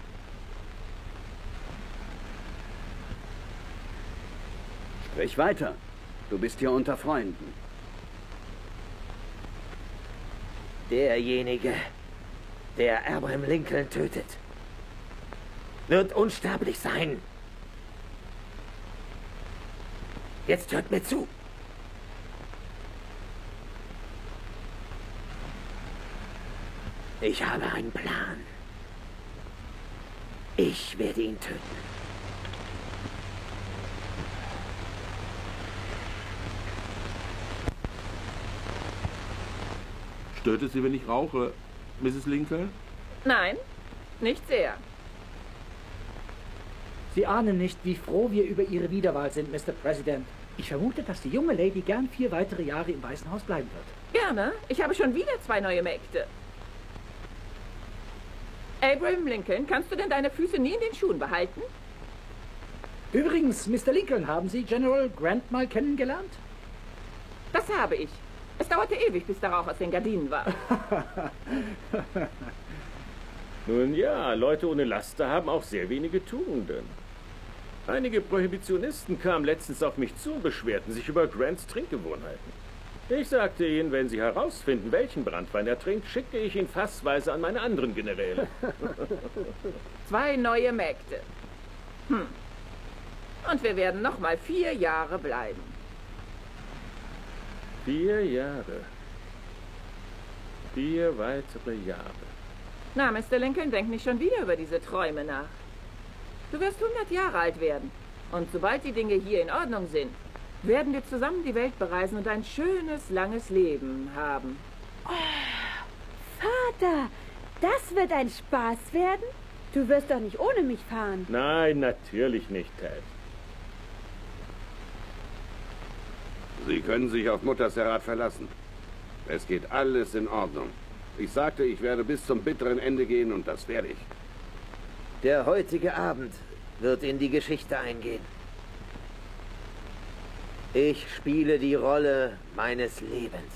Sprich weiter. Du bist hier unter Freunden. Derjenige, der Abraham Lincoln tötet, wird unsterblich sein. Jetzt hört mir zu. Ich habe einen Plan. Ich werde ihn töten. Stört es Sie, wenn ich rauche, Misses Lincoln? Nein, nicht sehr. Sie ahnen nicht, wie froh wir über Ihre Wiederwahl sind, Mister President. Ich vermute, dass die junge Lady gern vier weitere Jahre im Weißen Haus bleiben wird. Gerne. Ich habe schon wieder zwei neue Mägde. Abraham Lincoln, kannst du denn deine Füße nie in den Schuhen behalten? Übrigens, Mister Lincoln, haben Sie General Grant mal kennengelernt? Das habe ich. Es dauerte ewig, bis der Rauch aus den Gardinen war. Nun ja, Leute ohne Laster haben auch sehr wenige Tugenden. Einige Prohibitionisten kamen letztens auf mich zu und beschwerten sich über Grants Trinkgewohnheiten. Ich sagte ihnen, wenn sie herausfinden, welchen Brandwein er trinkt, schicke ich ihn fassweise an meine anderen Generäle. Zwei neue Mägde. Hm. Und wir werden noch mal vier Jahre bleiben. Vier Jahre. Vier weitere Jahre. Na, Mister Lincoln, denk nicht schon wieder über diese Träume nach. Du wirst hundert Jahre alt werden. Und sobald die Dinge hier in Ordnung sind, werden wir zusammen die Welt bereisen und ein schönes, langes Leben haben. Oh, Vater, das wird ein Spaß werden? Du wirst doch nicht ohne mich fahren. Nein, natürlich nicht, Ted. Sie können sich auf Mutters Rat verlassen. Es geht alles in Ordnung. Ich sagte, ich werde bis zum bitteren Ende gehen und das werde ich. Der heutige Abend wird in die Geschichte eingehen. Ich spiele die Rolle meines Lebens.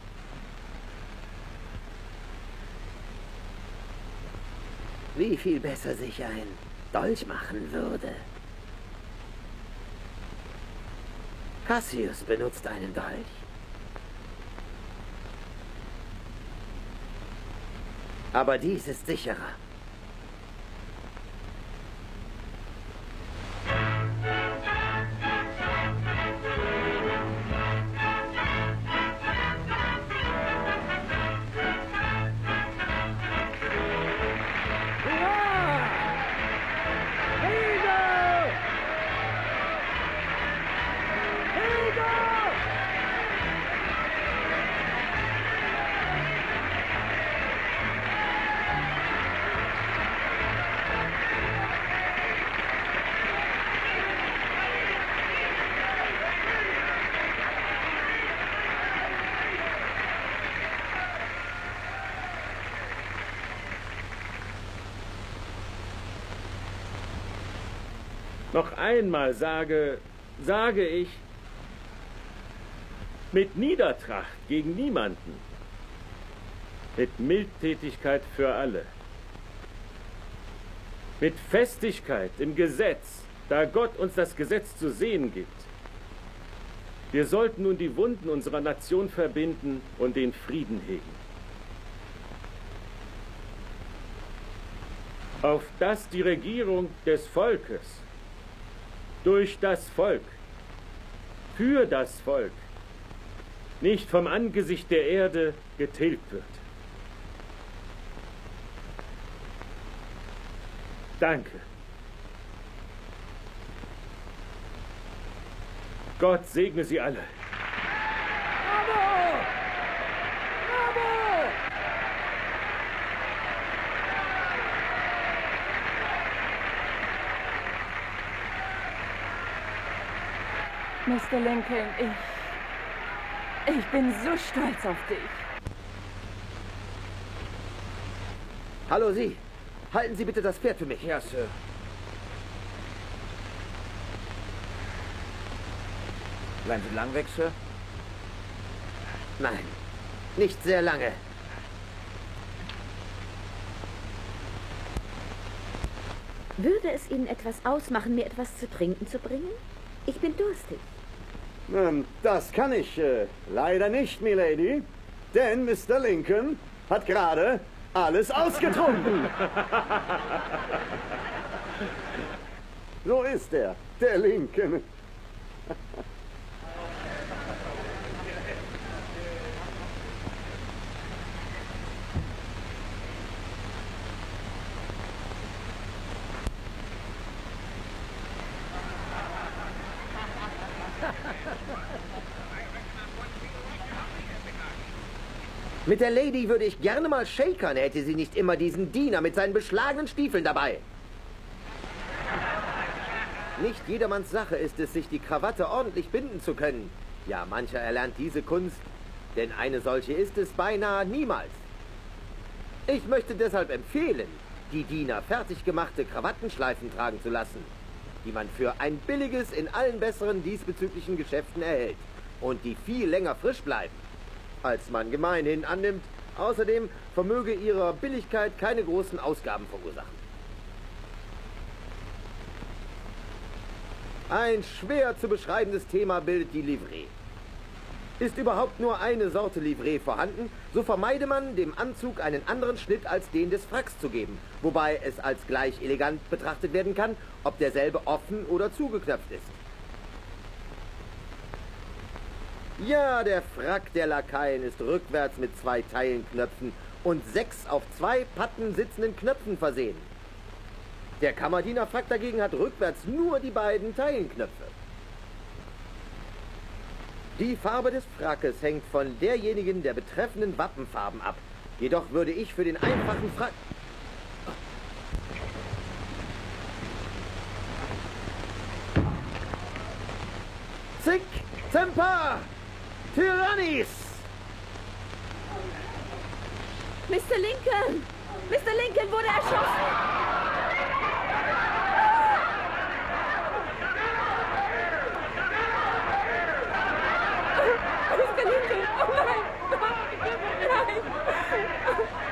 Wie viel besser sich ein Dolch machen würde. Cassius benutzt einen Dolch. Aber dies ist sicherer. noch einmal sage, sage ich, mit Niedertracht gegen niemanden, mit Mildtätigkeit für alle, mit Festigkeit im Gesetz, da Gott uns das Gesetz zu sehen gibt. Wir sollten nun die Wunden unserer Nation verbinden und den Frieden hegen. Auf dass die Regierung des Volkes, durch das Volk, für das Volk, nicht vom Angesicht der Erde getilgt wird. Danke. Gott segne Sie alle. Bravo! Bravo! Mister Lincoln, ich... Ich bin so stolz auf dich. Hallo, Sie. Halten Sie bitte das Pferd für mich. Ja, Sir. Bleiben Sie lang weg, Sir? Nein, nicht sehr lange. Würde es Ihnen etwas ausmachen, mir etwas zu trinken zu bringen? Ich bin durstig. Ähm, das kann ich äh, leider nicht, Milady. Denn Mister Lincoln hat gerade alles ausgetrunken. So ist er, der Lincoln. Mit der Lady würde ich gerne mal shakern, hätte sie nicht immer diesen Diener mit seinen beschlagenen Stiefeln dabei. Nicht jedermanns Sache ist es, sich die Krawatte ordentlich binden zu können. Ja, mancher erlernt diese Kunst, denn eine solche ist es beinahe niemals. Ich möchte deshalb empfehlen, die Diener fertig gemachte Krawattenschleifen tragen zu lassen, die man für ein billiges in allen besseren diesbezüglichen Geschäften erhält und die viel länger frisch bleiben, als man gemeinhin annimmt. Außerdem vermöge ihrer Billigkeit keine großen Ausgaben verursachen. Ein schwer zu beschreibendes Thema bildet die Livree. Ist überhaupt nur eine Sorte Livree vorhanden, so vermeide man, dem Anzug einen anderen Schnitt als den des Fracks zu geben, wobei es als gleich elegant betrachtet werden kann, ob derselbe offen oder zugeknöpft ist. Ja, der Frack der Lakaien ist rückwärts mit zwei Teilenknöpfen und sechs auf zwei Patten sitzenden Knöpfen versehen. Der Kammerdienerfrack dagegen hat rückwärts nur die beiden Teilenknöpfe. Die Farbe des Frackes hängt von derjenigen der betreffenden Wappenfarben ab. Jedoch würde ich für den einfachen Frack... Zick, Temper, Tyrannis! Mister Lincoln! Mister Lincoln wurde erschossen! Mister Lincoln! Oh nein! Nein!